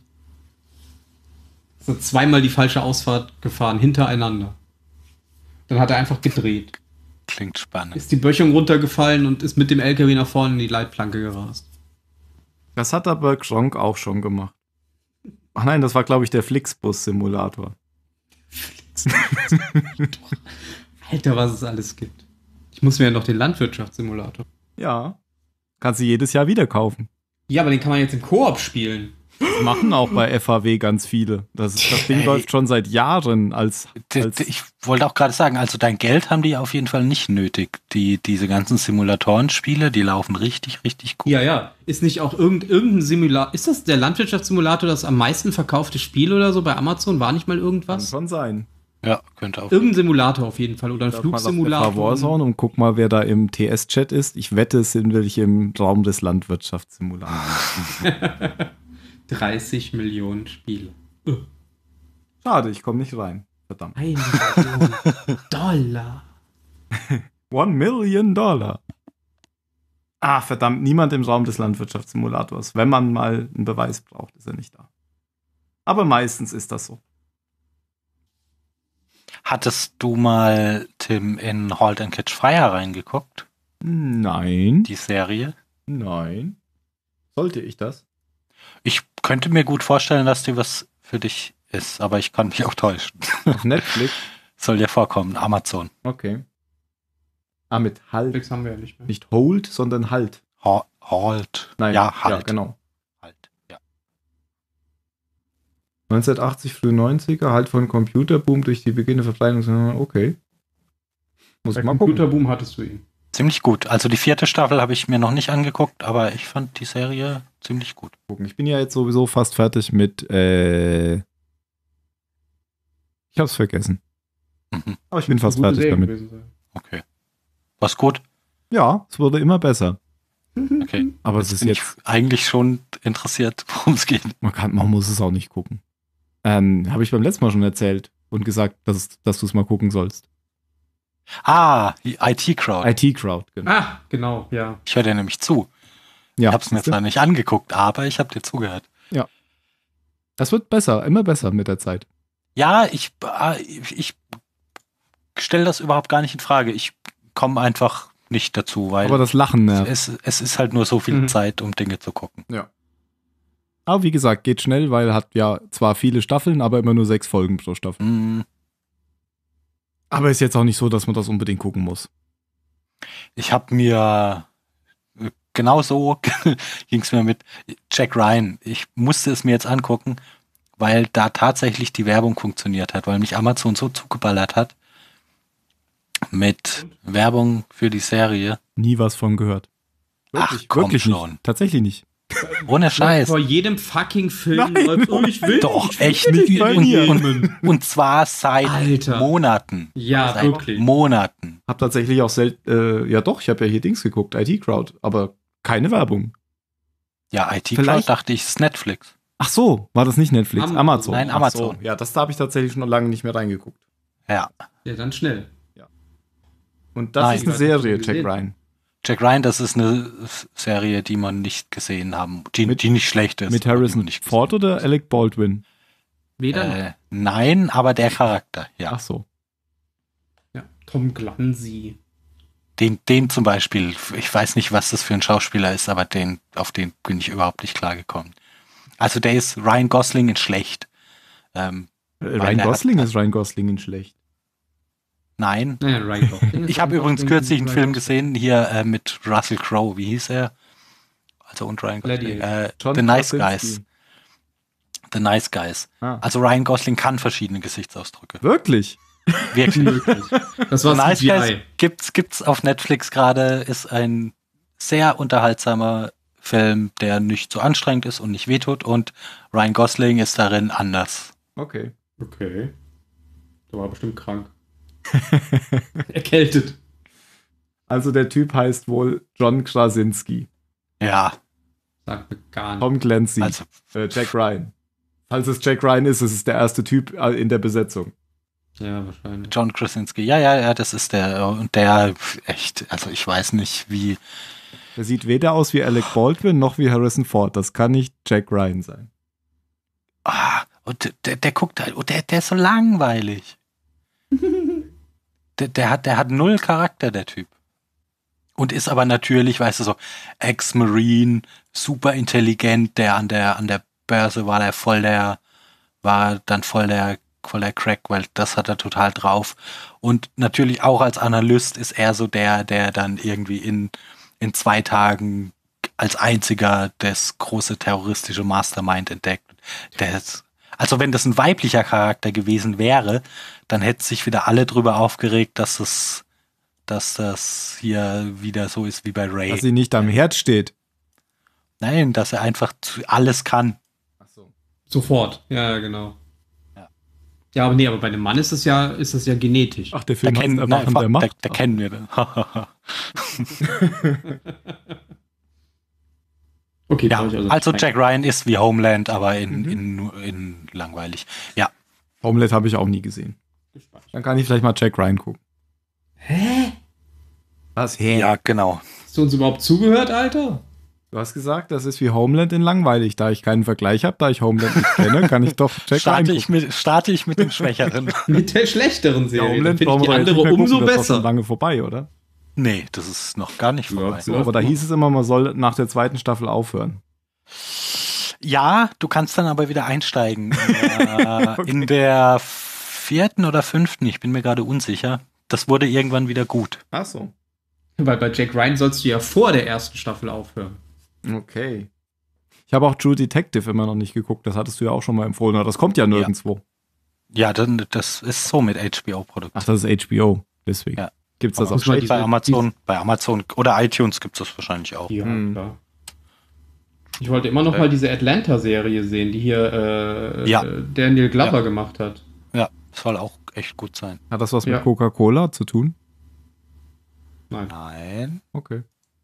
So zweimal die falsche Ausfahrt gefahren, hintereinander. Dann hat er einfach gedreht. Klingt spannend. Ist die Böschung runtergefallen und ist mit dem L K W nach vorne in die Leitplanke gerast. Das hat aber Gronk auch schon gemacht. Ach nein, das war, glaube ich, der Flixbus-Simulator. Alter, was es alles gibt. Ich muss mir ja noch den Landwirtschaftssimulator. Ja. Kannst du jedes Jahr wieder kaufen. Ja, aber den kann man jetzt im Koop spielen. Das machen auch bei F A W ganz viele. Das, ist, das Ding Ey. läuft schon seit Jahren als, D- als d- Ich wollte auch gerade sagen, also dein Geld haben die auf jeden Fall nicht nötig. Die, diese ganzen Simulatoren-Spiele, die laufen richtig, richtig gut. Ja, ja. Ist nicht auch irgend, irgendein Simulator. Ist das der Landwirtschaftssimulator das am meisten verkaufte Spiel oder so bei Amazon? War nicht mal kann irgendwas? schon sein. Ja, könnte auch. Irgendein Simulator auf jeden Fall. Oder ein Schaut mal auf Flugsimulator. F A Warzone und guck mal, wer da im T S-Chat ist. Ich wette, es sind welche im Raum des Landwirtschaftssimulators. dreißig Millionen Spiele. Schade, ich komme nicht rein. Verdammt. Eine Million Dollar. One Million Dollar. Ah, verdammt, niemand im Raum des Landwirtschaftssimulators. Wenn man mal einen Beweis braucht, ist er nicht da. Aber meistens ist das so. Hattest du mal, Tim, in Halt and Catch Fire reingeguckt? Nein. Die Serie? Nein. Sollte ich das? Ich könnte mir gut vorstellen, dass die was für dich ist, aber ich kann mich auch täuschen. Auf Netflix? Soll dir vorkommen, Amazon. Okay. Ah, mit Halt. Netflix haben wir ja nicht mehr. Nicht Hold, sondern Halt. Ha halt. Nein, ja, halt. Ja, genau. Halt. Ja. neunzehnhundertachtzig, frühe neunziger, Halt von Computerboom durch die beginnende Verbreitung. Okay. Muss Bei ich mal gucken. Computerboom hattest du ihn. Ziemlich gut. Also die vierte Staffel habe ich mir noch nicht angeguckt, aber ich fand die Serie ziemlich gut. gucken. Ich bin ja jetzt sowieso fast fertig mit, äh, ich hab's vergessen. Mhm. Aber ich bin fast Gute fertig Serie damit. gewesen sein. Okay. Was gut? Ja, es wurde immer besser. Okay. Aber es Jetzt ist bin jetzt, ich eigentlich schon interessiert, worum es geht. man kann, man muss es auch nicht gucken. Ähm, habe ich beim letzten Mal schon erzählt und gesagt, dass, dass du es mal gucken sollst. Ah, die I T-Crowd. I T Crowd, genau. Ah, genau, ja. Ich höre dir nämlich zu. Ja, Ich habe es mir siehste? zwar nicht angeguckt, aber ich habe dir zugehört. Das wird besser, immer besser mit der Zeit. Ja, ich, äh, ich, ich stelle das überhaupt gar nicht in Frage. Ich komme einfach nicht dazu, weil Aber das Lachen nervt. es, es ist halt nur so viel Mhm. Zeit, um Dinge zu gucken. Aber wie gesagt, geht schnell, weil hat ja zwar viele Staffeln, aber immer nur sechs Folgen pro Staffel. Hm, Aber ist jetzt auch nicht so, dass man das unbedingt gucken muss. Ich habe mir äh, genau so ging es mir mit Jack Ryan. Ich musste es mir jetzt angucken, weil da tatsächlich die Werbung funktioniert hat, weil mich Amazon so zugeballert hat mit Werbung für die Serie. Nie was von gehört. Ach, komm wirklich schon. nicht. Tatsächlich nicht. Ohne Scheiß. Vor jedem fucking Film Nein, läuft, oh, ich will Doch, ich will echt den nicht. Film Und, nehmen. und, und zwar seit Alter. Monaten. Ja, seit wirklich. Monaten. Hab tatsächlich auch selten, äh, ja doch, ich habe ja hier Dings geguckt, I T Crowd, aber keine Werbung. Ja, I T-Crowd Vielleicht- dachte ich, ist Netflix. Ach so, war das nicht Netflix? Am- Amazon. Nein, Ach Amazon. So. Ja, das da habe ich tatsächlich schon lange nicht mehr reingeguckt. Ja. Ja, dann schnell. Und das Nein. ist eine Ich weiß nicht, Serie, ob du Jack gesehen. Ryan. Jack Ryan, das ist eine Serie, die man nicht gesehen haben, die, Mit- die nicht schlecht ist. Mit aber die man Harrison nicht gesehen Ford oder Alec Baldwin? Weder noch. Äh, nein, aber der Charakter, ja. Ach so. Ja. Tom Clancy. Den, den zum Beispiel, ich weiß nicht, was das für ein Schauspieler ist, aber den, auf den bin ich überhaupt nicht klargekommen. Also der ist Ryan Gosling in schlecht. Ähm, Äh, Weil Ryan der hat- Gosling ist Ryan Gosling in schlecht. nein. Naja, Ryan Gosling. Ich habe übrigens kürzlich einen Film gesehen, hier äh, mit Russell Crowe, wie hieß er? Also und Ryan Gosling. Gladiator. Äh, John The Nice Krasinski. Guys. The Nice Guys. Ah. Also Ryan Gosling kann verschiedene Gesichtsausdrücke. Wirklich? Wirklich. Das The war Nice C G Guys I. gibt's, gibt's auf Netflix gerade, ist ein sehr unterhaltsamer Film, der nicht so anstrengend ist und nicht wehtut, und Ryan Gosling ist darin anders. Okay. Okay. Der war bestimmt krank. Erkältet. Also der Typ heißt wohl John Krasinski. Ja, Sagt mir gar nicht. Tom Clancy. also Äh, Jack Ryan. Falls es Jack Ryan ist, ist es der erste Typ äh, in der Besetzung. Ja, wahrscheinlich. John Krasinski, ja, ja, ja, das ist der, und der, echt, also ich weiß nicht, wie, Der sieht weder aus wie Alec Baldwin noch wie Harrison Ford. Das kann nicht Jack Ryan sein. ah, und der, der guckt halt, und der, der ist so langweilig. der, der hat, der hat null Charakter, der Typ. Und ist aber natürlich, weißt du, so Ex-Marine, super intelligent, der an der, an der Börse war der voll der, war dann voll der voller Crack, weil das hat er total drauf. Und natürlich auch als Analyst ist er so der, der dann irgendwie in, in zwei Tagen als einziger das große terroristische Mastermind entdeckt. Der ist, also wenn das ein weiblicher Charakter gewesen wäre, dann hätten sich wieder alle drüber aufgeregt, dass es, dass das hier wieder so ist wie bei Ray. Dass sie nicht am Herd steht. Nein, dass er einfach alles kann. Ach so. Sofort, ja, genau. Ja. Ja, aber nee, aber bei einem Mann ist das ja, ist das ja genetisch. Ach, der Da Film kennen, hat nein, Erwachen der da, Macht. da kennen wir den. Okay, Ja, brauch ich also nicht. Jack Ryan ist wie Homeland, aber in, Mhm. in, in langweilig. Ja, Homeland habe ich auch nie gesehen. Dann kann ich vielleicht mal Jack Ryan gucken. Hä? Was? Hä? ja, genau. Hast du uns überhaupt zugehört, Alter? Du hast gesagt, das ist wie Homeland in langweilig. Da ich keinen Vergleich habe, da ich Homeland nicht kenne, kann ich doch Jack Starte Ryan ich, mit, starte ich mit dem Schwächeren. Mit der schlechteren Ja, Serie. Homeland Dann brauchen finde wir ich doch die jetzt nicht andere mehr umso gucken, das ist doch schon besser. lange vorbei, oder? Nee, das ist noch gar nicht vorbei. So, aber da hieß es immer, man soll nach der zweiten Staffel aufhören. Ja, du kannst dann aber wieder einsteigen. Äh, In der vierten oder fünften, ich bin mir gerade unsicher. Das wurde irgendwann wieder gut. Ach so. Weil bei Jack Ryan sollst du ja vor der ersten Staffel aufhören. Okay. Ich habe auch True Detective immer noch nicht geguckt. Das hattest du ja auch schon mal empfohlen. Aber das kommt ja nirgendwo. Ja, dann, das ist so mit H B O-Produkten. Ach, das ist H B O. Deswegen. Ja. Gibt's das Aber auch muss man schon? diese- bei Amazon, bei Amazon oder iTunes gibt es das wahrscheinlich auch. Ja, Hm. klar. Ich wollte immer noch mal diese Atlanta-Serie sehen, die hier äh, Ja. äh, Daniel Glover Ja. gemacht hat. Ja, soll auch echt gut sein. Hat das was Ja. mit Coca-Cola zu tun? Nein. Nein. Okay.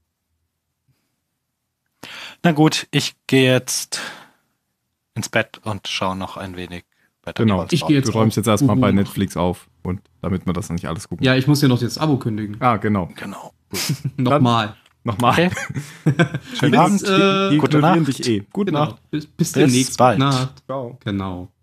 Na gut, ich gehe jetzt ins Bett und schaue noch ein wenig Better Genau. Call Ich Saul. gehe jetzt Du räumst auch. jetzt erstmal Uhu. bei Netflix auf. Und damit wir das nicht alles gucken. Ja, ich muss ja noch das Abo kündigen. Ah, genau. Genau. Nochmal. Nochmal. Okay. Schönen Bis, Abend. äh, Die gute ignorieren Nacht. dich eh. Gute Genau. Nacht. Bis, bis demnächst. bald. Nacht. Ciao. Genau.